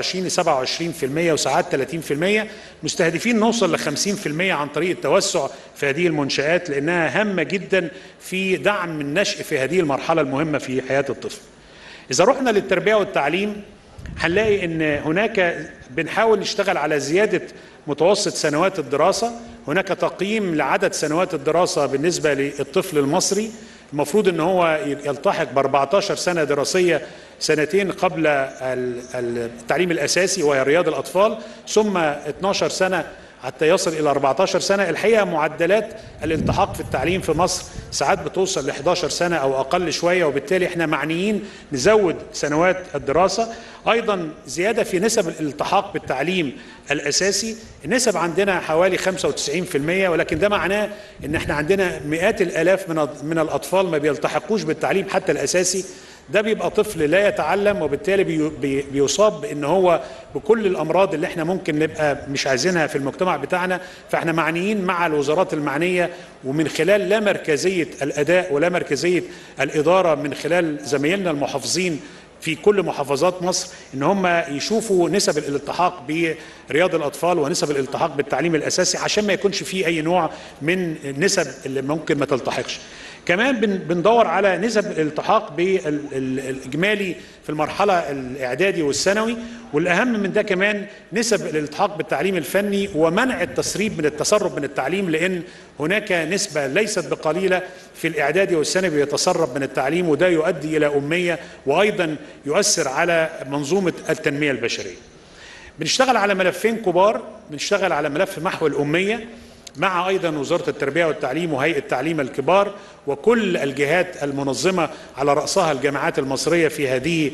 25-27% وساعات 30%. مستهدفين نوصل ل50% عن طريق التوسع في هذه المنشآت، لأنها هامة جدا في دعم النشء في هذه المرحلة المهمة في حياة الطفل. إذا رحنا للتربية والتعليم، هنلاقي أن هناك بنحاول نشتغل على زيادة متوسط سنوات الدراسة. هناك تقييم لعدد سنوات الدراسة بالنسبة للطفل المصري، المفروض أنه هو يلتحق ب14 سنة دراسية، سنتين قبل التعليم الأساسي وهي رياض الأطفال، ثم 12 سنة حتى يصل إلى 14 سنة. الحقيقة معدلات الالتحاق في التعليم في مصر ساعات بتوصل ل 11 سنة أو أقل شوية، وبالتالي احنا معنيين نزود سنوات الدراسة. أيضا زيادة في نسب الالتحاق بالتعليم الأساسي، النسب عندنا حوالي 95%، ولكن ده معناه ان احنا عندنا مئات الآلاف من الأطفال ما بيلتحقوش بالتعليم حتى الأساسي. ده بيبقى طفل لا يتعلم، وبالتالي بيصاب بأن هو بكل الأمراض اللي احنا ممكن نبقى مش عايزينها في المجتمع بتاعنا. فاحنا معنيين مع الوزارات المعنية ومن خلال لا مركزية الأداء ولا مركزية الإدارة من خلال زمايلنا المحافظين في كل محافظات مصر، ان هم يشوفوا نسب الالتحاق برياض الأطفال ونسب الالتحاق بالتعليم الأساسي، عشان ما يكونش فيه أي نوع من النسب اللي ممكن ما تلتحقش. كمان بندور على نسب الالتحاق بالإجمالي في المرحلة الإعدادي والثانوي، والأهم من ده كمان نسب الالتحاق بالتعليم الفني ومنع التسرب من التعليم، لأن هناك نسبة ليست بقليلة في الإعدادي والثانوي يتسرب من التعليم، وده يؤدي إلى أمية وأيضا يؤثر على منظومة التنمية البشرية. بنشتغل على ملفين كبار، بنشتغل على ملف محو الأمية مع أيضا وزارة التربية والتعليم وهيئة تعليم الكبار وكل الجهات المنظمة على رأسها الجامعات المصرية في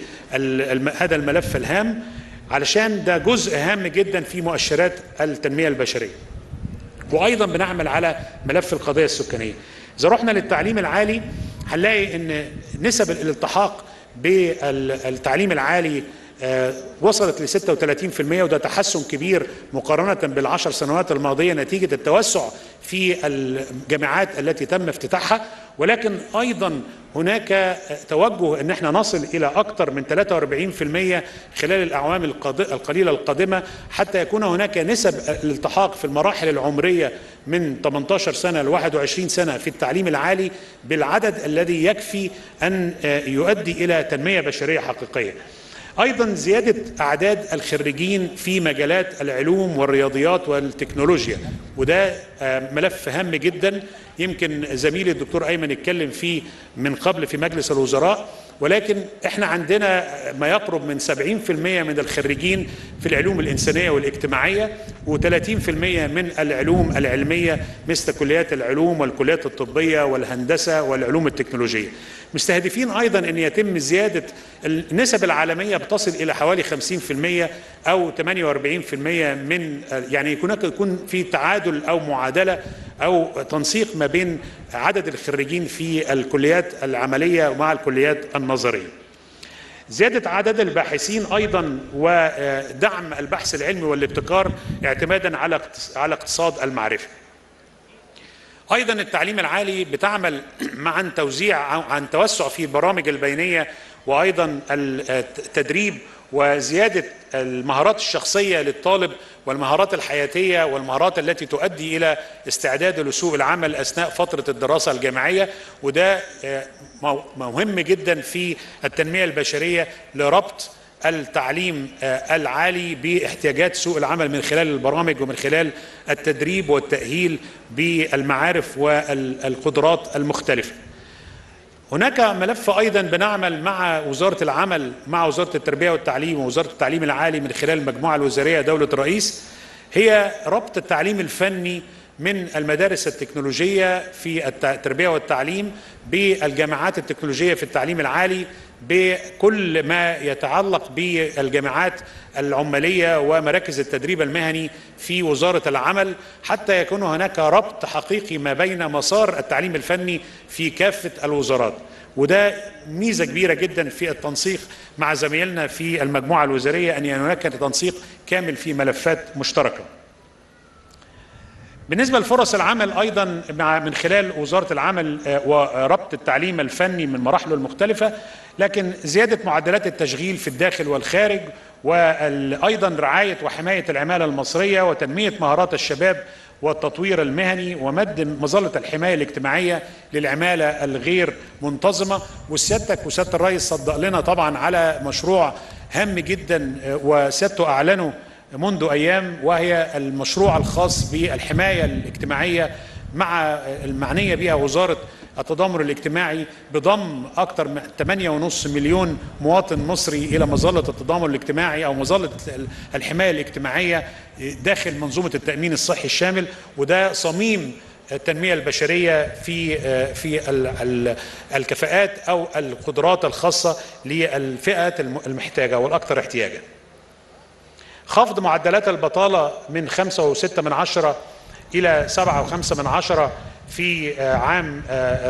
هذا الملف الهام، علشان ده جزء هام جدا في مؤشرات التنمية البشرية. وأيضا بنعمل على ملف القضية السكانية. إذا رحنا للتعليم العالي هنلاقي أن نسب الالتحاق بالتعليم العالي وصلت ل 36%، وده تحسن كبير مقارنة بالعشر سنوات الماضية نتيجة التوسع في الجامعات التي تم افتتاحها. ولكن أيضا هناك توجه أن احنا نصل إلى أكثر من 43% خلال الأعوام القليلة القادمة، حتى يكون هناك نسب الالتحاق في المراحل العمرية من 18 سنة ل 21 سنة في التعليم العالي بالعدد الذي يكفي أن يؤدي إلى تنمية بشرية حقيقية. أيضا زيادة أعداد الخريجين في مجالات العلوم والرياضيات والتكنولوجيا، وده ملف هام جدا. يمكن زميلي الدكتور أيمن اتكلم فيه من قبل في مجلس الوزراء. ولكن احنا عندنا ما يقرب من 70% من الخريجين في العلوم الإنسانية والاجتماعية، و30% من العلوم العلمية مثل كليات العلوم والكليات الطبية والهندسة والعلوم التكنولوجية. مستهدفين أيضا أن يتم زيادة النسب العالمية بتصل إلى حوالي 50% أو 48% من، يعني يكون في تعادل أو معادلة أو تنسيق ما بين عدد الخريجين في الكليات العملية مع الكليات النظرية. زيادة عدد الباحثين أيضا ودعم البحث العلمي والابتكار اعتمادا على اقتصاد المعرفة. أيضا التعليم العالي بتعمل عن عن توسع في برامج البينية، وأيضا التدريب وزيادة المهارات الشخصية للطالب والمهارات الحياتية والمهارات التي تؤدي إلى استعداده لسوق العمل أثناء فترة الدراسة الجامعية، وده مهم جدا في التنمية البشرية لربط التعليم العالي باحتياجات سوق العمل من خلال البرامج ومن خلال التدريب والتأهيل بالمعارف والقدرات المختلفة. هناك ملف أيضا بنعمل مع وزارة العمل مع وزارة التربية والتعليم ووزارة التعليم العالي من خلال المجموعة الوزارية دولة الرئيس، هي ربط التعليم الفني من المدارس التكنولوجية في التربية والتعليم بالجامعات التكنولوجية في التعليم العالي بكل ما يتعلق بالجامعات العمالية ومراكز التدريب المهني في وزارة العمل، حتى يكون هناك ربط حقيقي ما بين مسار التعليم الفني في كافة الوزارات، وده ميزة كبيرة جدا في التنسيق مع زميلنا في المجموعة الوزارية أن هناك تنسيق كامل في ملفات مشتركة. بالنسبة لفرص العمل أيضا من خلال وزارة العمل وربط التعليم الفني من مراحله المختلفة، لكن زيادة معدلات التشغيل في الداخل والخارج، وأيضا رعاية وحماية العمالة المصرية وتنمية مهارات الشباب والتطوير المهني ومد مظلة الحماية الاجتماعية للعمالة الغير منتظمة. وسيادتك وسيادة الرئيس صدق لنا طبعا على مشروع هام جدا وسيادته أعلنه منذ أيام، وهي المشروع الخاص بالحماية الاجتماعية مع المعنية بها وزارة التضامن الاجتماعي بضم أكثر من 8.5 مليون مواطن مصري إلى مظلة التضامن الاجتماعي أو مظلة الحماية الاجتماعية داخل منظومة التأمين الصحي الشامل، وده صميم التنمية البشرية في الكفاءات أو القدرات الخاصة للفئات المحتاجة والأكثر احتياجا. خفض معدلات البطالة من 5.6 إلى 7.5 في عام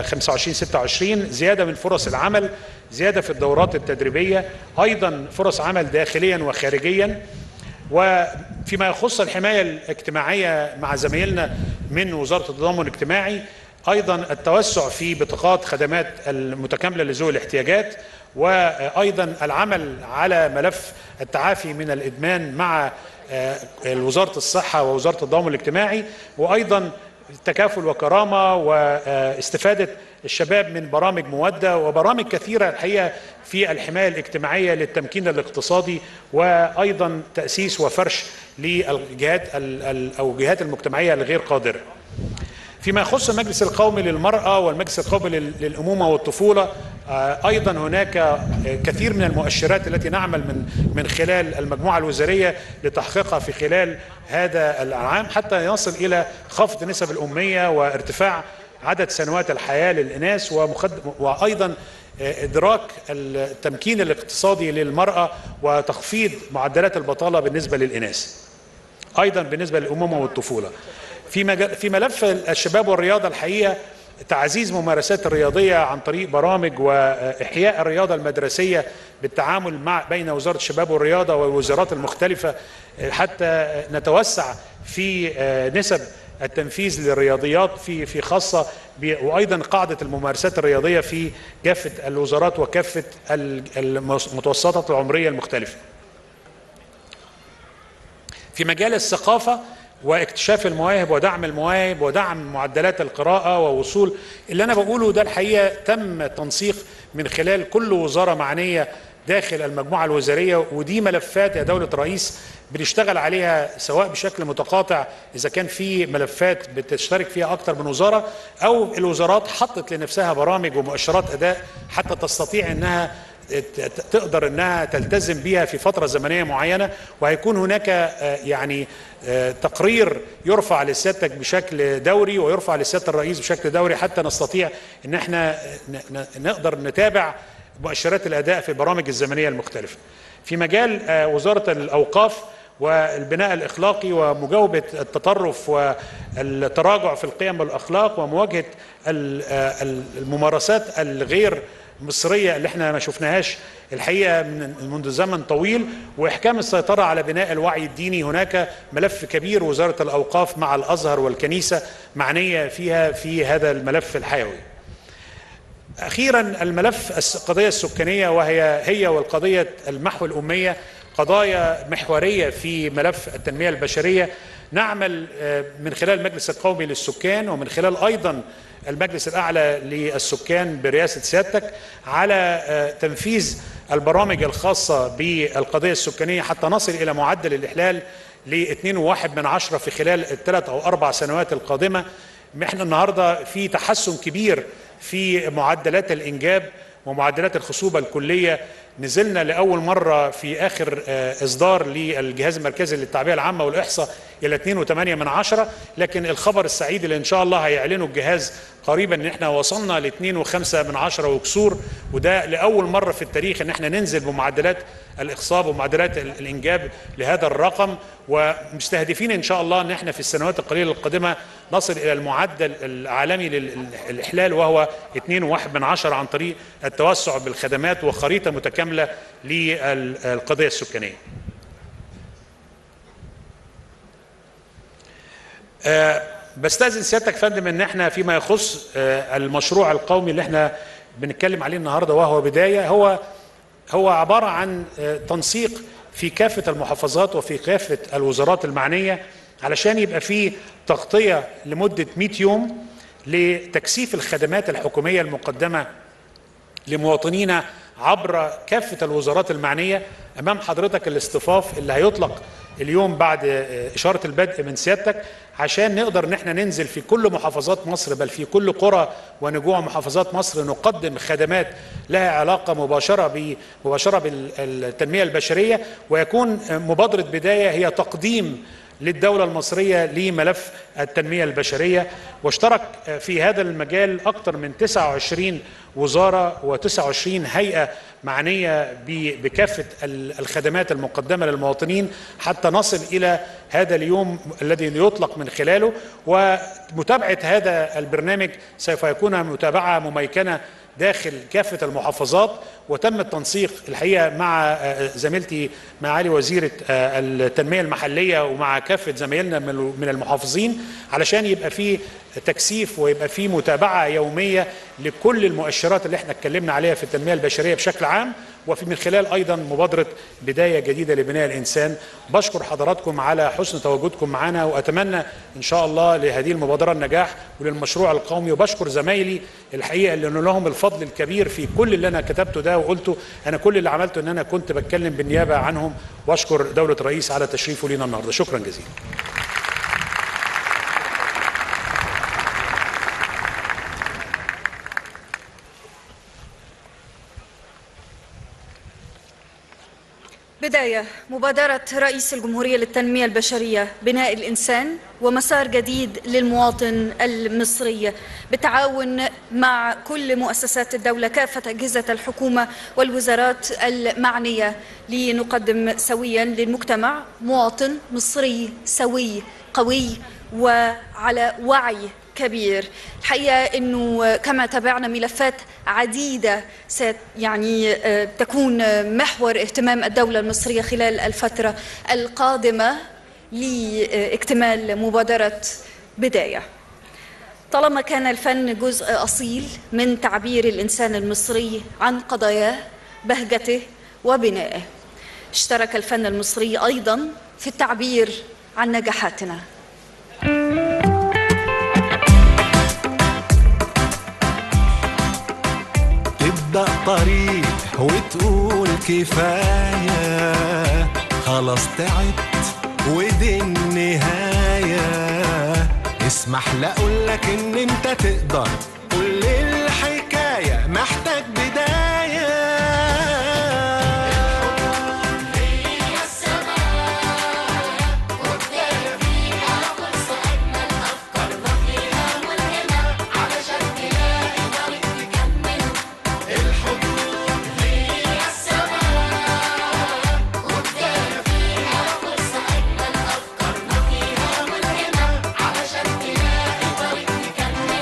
25-26، زيادة من فرص العمل، زيادة في الدورات التدريبية، أيضا فرص عمل داخليا وخارجيا. وفيما يخص الحماية الاجتماعية مع زميلنا من وزارة التضامن الاجتماعي، أيضا التوسع في بطاقات خدمات المتكاملة لذوي الاحتياجات، وأيضا العمل على ملف التعافي من الإدمان مع وزارة الصحة ووزارة التضامن الاجتماعي، وأيضا تكافل وكرامة واستفادة الشباب من برامج مودة وبرامج كثيرة الحقيقة في الحماية الاجتماعية للتمكين الاقتصادي، وأيضا تأسيس وفرش للجهات أو الجهات المجتمعية الغير قادرة. فيما يخص المجلس القومي للمرأة والمجلس القومي للأمومة والطفولة، أيضا هناك كثير من المؤشرات التي نعمل من خلال المجموعة الوزارية لتحقيقها في خلال هذا العام حتى يصل إلى خفض نسب الأمية وارتفاع عدد سنوات الحياة للإناث، وأيضا إدراك التمكين الاقتصادي للمرأة وتخفيض معدلات البطالة بالنسبة للإناث، أيضا بالنسبة للأمومة والطفولة. في ملف الشباب والرياضة الحقيقة تعزيز ممارسات الرياضية عن طريق برامج وإحياء الرياضة المدرسية بالتعامل بين وزارة الشباب والرياضة والوزارات المختلفة حتى نتوسع في نسب التنفيذ للرياضيات في خاصة وأيضا قاعدة الممارسات الرياضية في كافة الوزارات وكافة المتوسطات العمرية المختلفة. في مجال الثقافة واكتشاف المواهب ودعم المواهب ودعم معدلات القراءة ووصول اللي أنا بقوله ده الحقيقة تم تنسيق من خلال كل وزارة معنية داخل المجموعة الوزارية، ودي ملفات يا دولة رئيس بنشتغل عليها سواء بشكل متقاطع إذا كان في ملفات بتشترك فيها أكتر من وزارة، أو الوزارات حطت لنفسها برامج ومؤشرات أداء حتى تستطيع أنها تقدر أنها تلتزم بها في فترة زمنية معينة. وهيكون هناك يعني تقرير يرفع لسيادتك بشكل دوري ويرفع لسيادة الرئيس بشكل دوري حتى نستطيع أن احنا نقدر نتابع مؤشرات الأداء في البرامج الزمنية المختلفة. في مجال وزارة الأوقاف والبناء الإخلاقي ومجاوبة التطرف والتراجع في القيم والأخلاق ومواجهة الممارسات الغير مصرية اللي احنا ما شفناهاش الحقيقة منذ زمن طويل، وإحكام السيطرة على بناء الوعي الديني. هناك ملف كبير وزارة الأوقاف مع الأزهر والكنيسة معنية فيها في هذا الملف الحيوي. أخيرا الملف القضية السكانية، وهي والقضية المحو الأمية قضايا محورية في ملف التنمية البشرية. نعمل من خلال المجلس القومي للسكان ومن خلال أيضا المجلس الأعلى للسكان برئاسة سيادتك على تنفيذ البرامج الخاصة بالقضية السكانية حتى نصل إلى معدل الإحلال ل 2.1 في خلال ال3 أو 4 سنوات القادمة. احنا النهاردة في تحسن كبير في معدلات الإنجاب ومعدلات الخصوبة الكلية. نزلنا لأول مرة في آخر إصدار للجهاز المركزي للتعبئة العامة والإحصاء إلى 2.8، لكن الخبر السعيد اللي إن شاء الله هيعلنه الجهاز قريبا إن إحنا وصلنا ل 2.5 وكسور، وده لأول مرة في التاريخ إن إحنا ننزل بمعدلات الإخصاب ومعدلات الإنجاب لهذا الرقم. ومستهدفين إن شاء الله إن إحنا في السنوات القليلة القادمة نصل إلى المعدل العالمي للإحلال وهو 2.1 عن طريق التوسع بالخدمات وخريطة متكاملة للقضية السكانية. بستأذن سيادتك فندم ان احنا فيما يخص المشروع القومي اللي احنا بنتكلم عليه النهارده وهو بداية، هو عبارة عن تنسيق في كافة المحافظات وفي كافة الوزارات المعنية علشان يبقى فيه تغطية لمدة 100 يوم لتكثيف الخدمات الحكومية المقدمة لمواطنينا عبر كافة الوزارات المعنية. أمام حضرتك الاصطفاف اللي هيطلق اليوم بعد إشارة البدء من سيادتك عشان نقدر ان احنا ننزل في كل محافظات مصر، بل في كل قرى ونجوع محافظات مصر نقدم خدمات لها علاقة مباشرة بالتنمية البشرية، ويكون مبادرة بداية هي تقديم للدولة المصرية لملف التنمية البشرية. واشترك في هذا المجال أكثر من 29 وزارة و29 هيئة معنية بكافة الخدمات المقدمة للمواطنين حتى نصل إلى هذا اليوم الذي يطلق من خلاله. ومتابعة هذا البرنامج سوف يكون متابعة مميكنة داخل كافة المحافظات، وتم التنسيق الحقيقة مع زميلتي معالي وزيرة التنمية المحلية ومع كافة زمايلنا من المحافظين علشان يبقى فيه تكثيف ويبقى فيه متابعة يومية لكل المؤشرات اللي احنا اتكلمنا عليها في التنمية البشرية بشكل عام، وفي من خلال أيضا مبادرة بداية جديدة لبناء الإنسان. بشكر حضراتكم على حسن تواجدكم معنا، وأتمنى إن شاء الله لهذه المبادرة النجاح وللمشروع القومي. وبشكر زمايلي الحقيقة اللي لهم الفضل الكبير في كل اللي أنا كتبته ده وقلته. أنا كل اللي عملته إن أنا كنت بتكلم بالنيابة عنهم، وأشكر دولة الرئيس على تشريفه لنا النهاردة. شكرا جزيلا. بداية مبادرة رئيس الجمهورية للتنمية البشرية بناء الإنسان ومسار جديد للمواطن المصري بالتعاون مع كل مؤسسات الدولة كافة أجهزة الحكومة والوزارات المعنية لنقدم سويا للمجتمع مواطن مصري سوي قوي وعلى وعي كبير. الحقيقة أنه كما تابعنا ملفات عديدة يعني تكون محور اهتمام الدولة المصرية خلال الفترة القادمة لاكتمال مبادرة بداية. طالما كان الفن جزء أصيل من تعبير الإنسان المصري عن قضاياه بهجته وبنائه، اشترك الفن المصري أيضا في التعبير عن نجاحاتنا. تبدأ طريق وتقول كفاية خلاص تعبت ودي النهاية. اسمح لي اقولك ان انت تقدر، كل الحكاية محتاج بداية. هي السماء وبداية فيها فرصة أجمل، أفكارنا فيها ملهمة علشان نلاقي طريق نكمل. الحدود هي السماء وبداية فيها فرصة أجمل، أفكارنا فيها ملهمة علشان نلاقي طريق نكمل.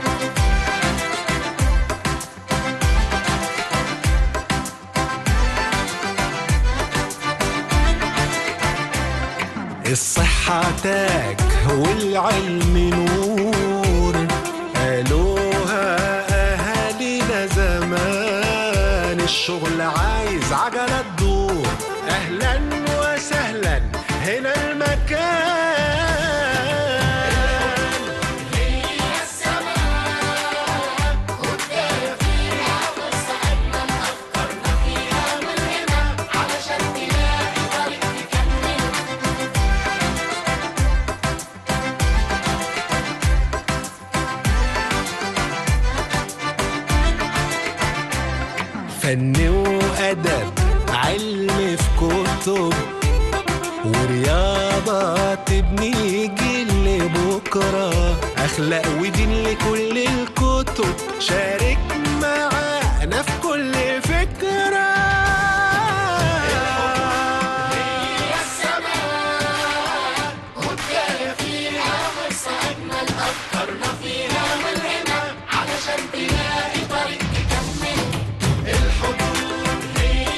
الصحة تاج والعلم نور، قالوها أهالينا زمان. الشغل عايز عجلة تدور، أهلا وسهلا هنا المكان. هي السماء وبداية فيها فرصة أجمل، أفكارنا فيها ملهمة علشان نلاقي طريق نكمل. فن وأدب، علم في كتب، ورياضة تبني جيل بكرة، أخلاق ودين لكل الكتب. شارك معانا في كل فكرة. هي السماء وبداية فيها فرصة أجمل، أفكارنا فيها ملهمة علشان تلاقي طريق تكمل. الحدود هي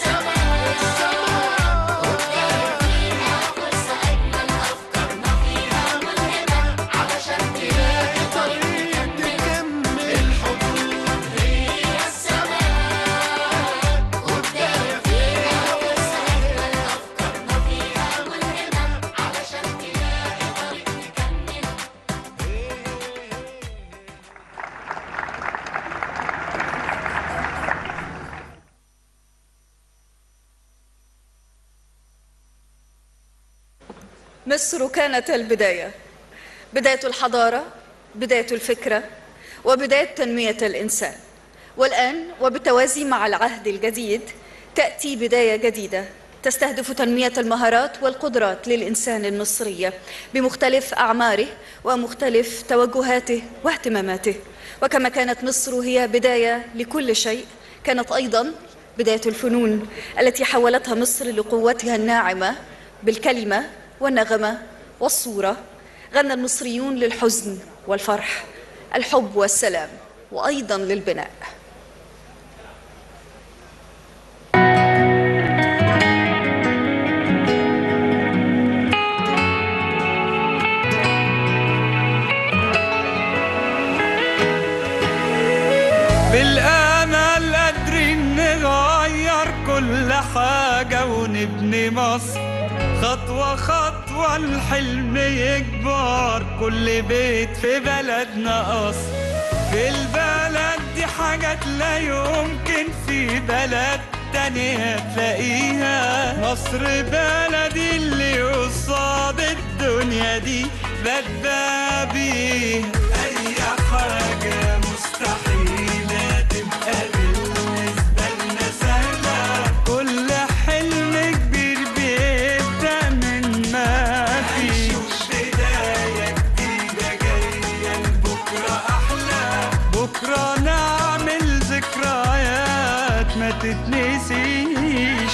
السماء وبداية فيها فرصة أجمل، أفكارنا فيها ملهمة علشان تلاقي طريق تكمل. الحدود هي السماء وبداية فيها فرصة أجمل، أفكارنا فيها ملهمة علشان تلاقي طريق نكمل. مصر كانت البداية، بداية الحضارة، بداية الفكرة، وبداية تنمية الإنسان. والآن وبالتوازي مع العهد الجديد تأتي بداية جديدة تستهدف تنمية المهارات والقدرات للإنسان المصري بمختلف أعماره ومختلف توجهاته واهتماماته. وكما كانت مصر هي بداية لكل شيء، كانت أيضا بداية الفنون التي حولتها مصر لقوتها الناعمة بالكلمة والنغمة والصورة. غنى المصريون للحزن والفرح، الحب والسلام، وأيضا للبناء. بالأمل قادرين نغير كل حاجة ونبني مصر خطوة خطوة، الحلم يكبر، كل بيت في بلدنا قصر. في البلد دي حاجات لا يمكن في بلد تانية تلاقيها. مصر بلدي اللي قصاد الدنيا دي ببدأ بيها. أي حاجة مستحيلة تبقى بالنسبة لنا سهلة، كل حلم كبير بيبدأ من ما فيش. بداية جديدة جاية لبكرة أحلى، بكرة نعمل ذكريات ما تتنسيش.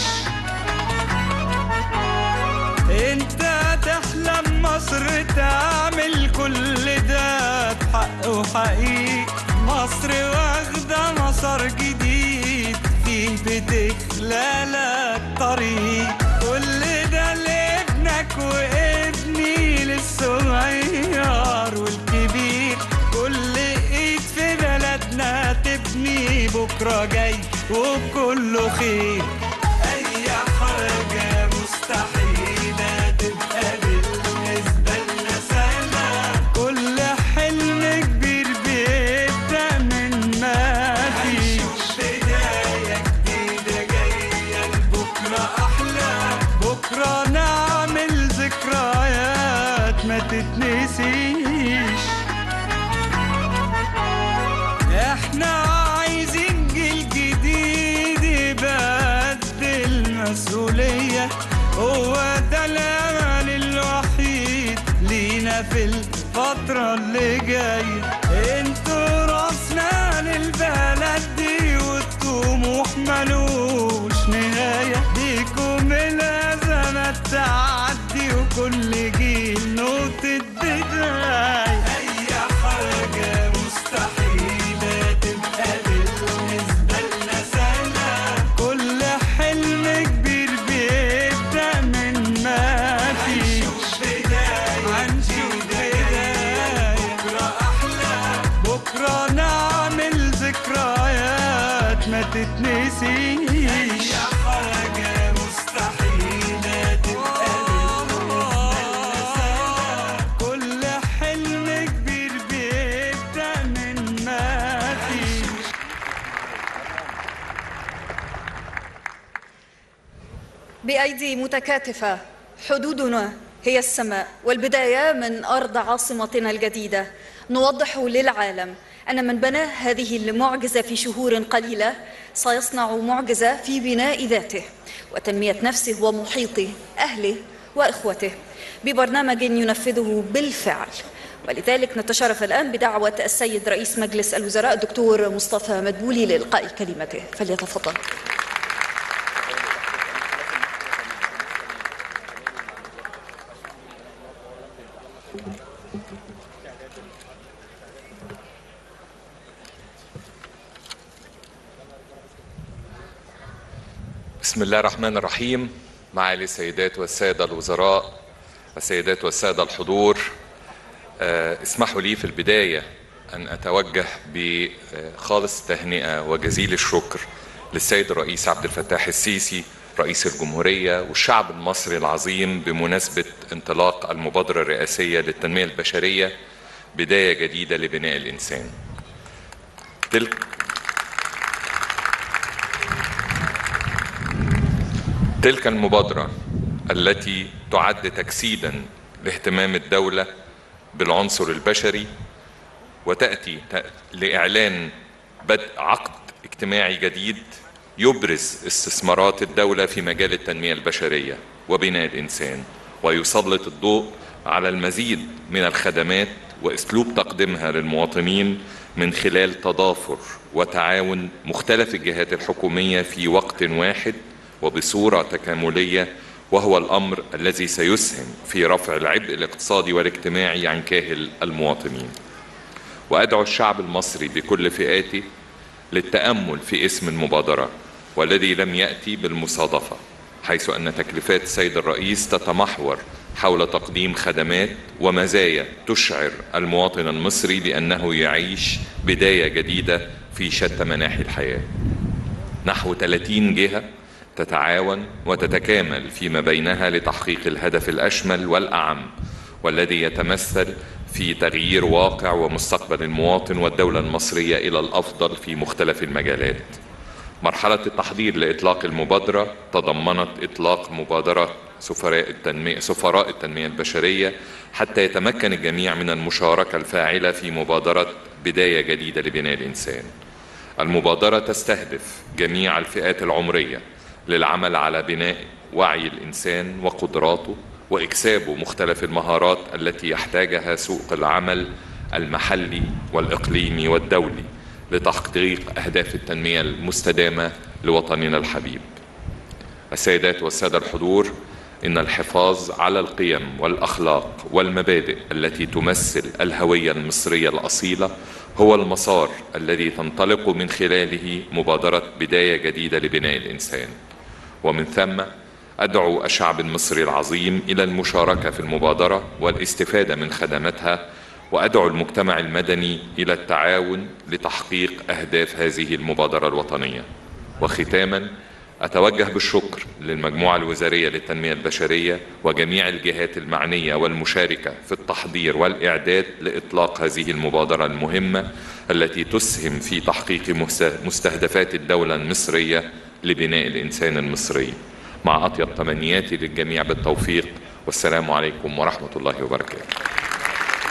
انت تحلم مصر تعمل كل ده بحق وحقيقي. مصر واخدة مسار جديد فيه بتخلى لك طريق، كل ده لابنك وابني للصغير والكبير. كل ايد في بلدنا تبني بكرة جاي وكله خير. اي حاجة مستحيلة تبقى بالنسبة لنا سهلة، كل حلم كبير بيبدأ من ما فيش. بداية جديدة جاية لبكرة أحلى، بكرة نعمل تتنسيش. احنا عايزين جيل جديد يبدل مسؤولية، هو ده الامل الوحيد لينا في الفترة اللي جاية. انتوا راس مال البلد دي والطموح ملوش نهاية، بيكم الأزمات تعدي وكل جيل نقطة بداية. أي حاجة مستحيلة تبقى بالنسبة لنا سهلة، كل حلم كبير بيبدأ من ما فيش. هنشوف بداية بكرة أحلى، بكرة نعمل ذكريات ما تتنسيش. أي حاجة مستحيلة تبقى بالنسبة لنا سهلة، كل حلم كبير بيبدأ من ما فيش. بأيدي متكاتفة حدودنا هي السماء، والبداية من أرض عاصمتنا الجديدة. نوضح للعالم أن من بنى هذه المعجزة في شهور قليلة سيصنع معجزة في بناء ذاته وتنمية نفسه ومحيطه، أهله وإخوته، ببرنامج ينفذه بالفعل. ولذلك نتشرف الآن بدعوة السيد رئيس مجلس الوزراء الدكتور مصطفى مدبولي لإلقاء كلمته، فليتفضل. بسم الله الرحمن الرحيم. معالي السيدات والسادة الوزراء، السيدات والسادة الحضور، اسمحوا لي في البداية أن أتوجه بخالص التهنئة وجزيل الشكر للسيد الرئيس عبد الفتاح السيسي رئيس الجمهورية والشعب المصري العظيم بمناسبة انطلاق المبادرة الرئاسية للتنمية البشرية، بداية جديدة لبناء الإنسان. تلك المبادرة التي تعد تجسيدا لاهتمام الدولة بالعنصر البشري، وتأتي لإعلان بدء عقد اجتماعي جديد يبرز استثمارات الدولة في مجال التنمية البشرية وبناء الإنسان، ويسلط الضوء على المزيد من الخدمات وأسلوب تقديمها للمواطنين من خلال تضافر وتعاون مختلف الجهات الحكومية في وقت واحد وبصورة تكاملية، وهو الأمر الذي سيسهم في رفع العبء الاقتصادي والاجتماعي عن كاهل المواطنين. وأدعو الشعب المصري بكل فئاته للتأمل في اسم المبادرة، والذي لم يأتي بالمصادفة، حيث أن تكليفات السيد الرئيس تتمحور حول تقديم خدمات ومزايا تشعر المواطن المصري بأنه يعيش بداية جديدة في شتى مناحي الحياة. نحو 30 جهة تتعاون وتتكامل فيما بينها لتحقيق الهدف الأشمل والأعم، والذي يتمثل في تغيير واقع ومستقبل المواطن والدولة المصرية إلى الأفضل في مختلف المجالات. مرحلة التحضير لإطلاق المبادرة تضمنت إطلاق مبادرة سفراء التنمية البشرية حتى يتمكن الجميع من المشاركة الفاعلة في مبادرة بداية جديدة لبناء الإنسان. المبادرة تستهدف جميع الفئات العمرية للعمل على بناء وعي الإنسان وقدراته وإكسابه مختلف المهارات التي يحتاجها سوق العمل المحلي والإقليمي والدولي لتحقيق أهداف التنمية المستدامة لوطننا الحبيب. السيدات والسادة الحضور، إن الحفاظ على القيم والأخلاق والمبادئ التي تمثل الهوية المصرية الأصيلة هو المسار الذي تنطلق من خلاله مبادرة بداية جديدة لبناء الإنسان. ومن ثم أدعو الشعب المصري العظيم إلى المشاركة في المبادرة والاستفادة من خدماتها، وأدعو المجتمع المدني إلى التعاون لتحقيق أهداف هذه المبادرة الوطنية. وختاما أتوجه بالشكر للمجموعة الوزارية للتنمية البشرية وجميع الجهات المعنية والمشاركة في التحضير والإعداد لإطلاق هذه المبادرة المهمة التي تسهم في تحقيق مستهدفات الدولة المصرية لبناء الإنسان المصري. مع أطيب تمنياتي للجميع بالتوفيق، والسلام عليكم ورحمة الله وبركاته.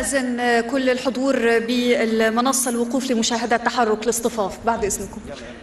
أستأذن كل الحضور بالمنصة الوقوف لمشاهدة تحرك الاصطفاف بعد إذنكم.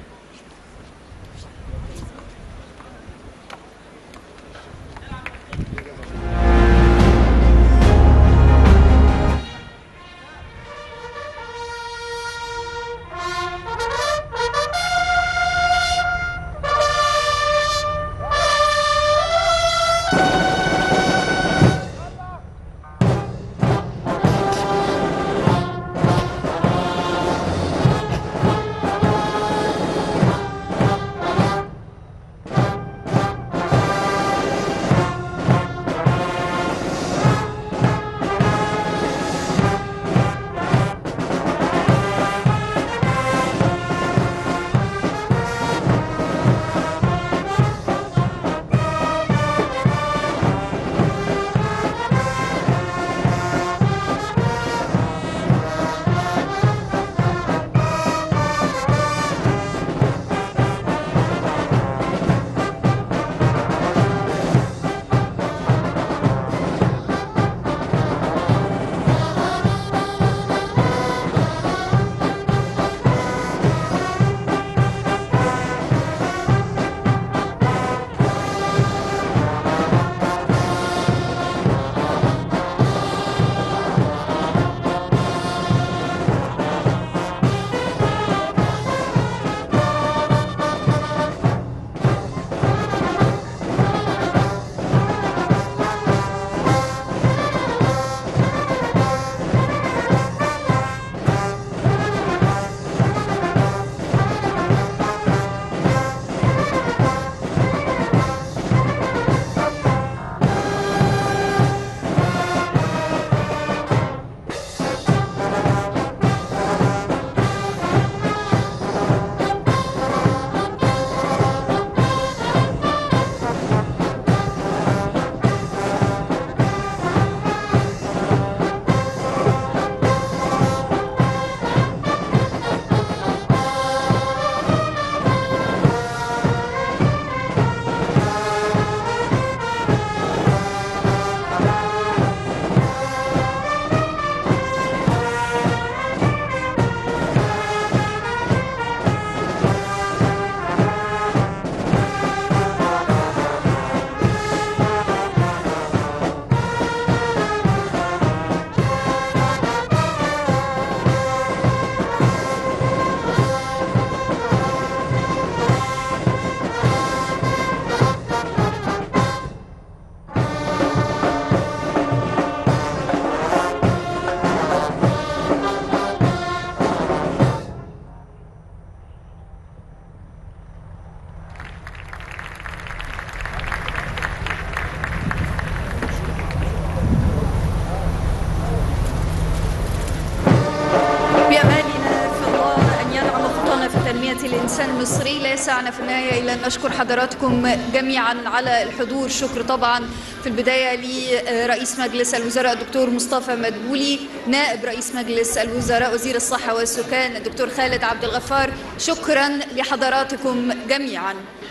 الإنسان المصري. لا يسعنا في النهاية إلا أن نشكر حضراتكم جميعا على الحضور. شكر طبعا في البداية لرئيس مجلس الوزراء الدكتور مصطفى مدبولي، نائب رئيس مجلس الوزراء وزير الصحة والسكان الدكتور خالد عبد الغفار. شكرا لحضراتكم جميعا.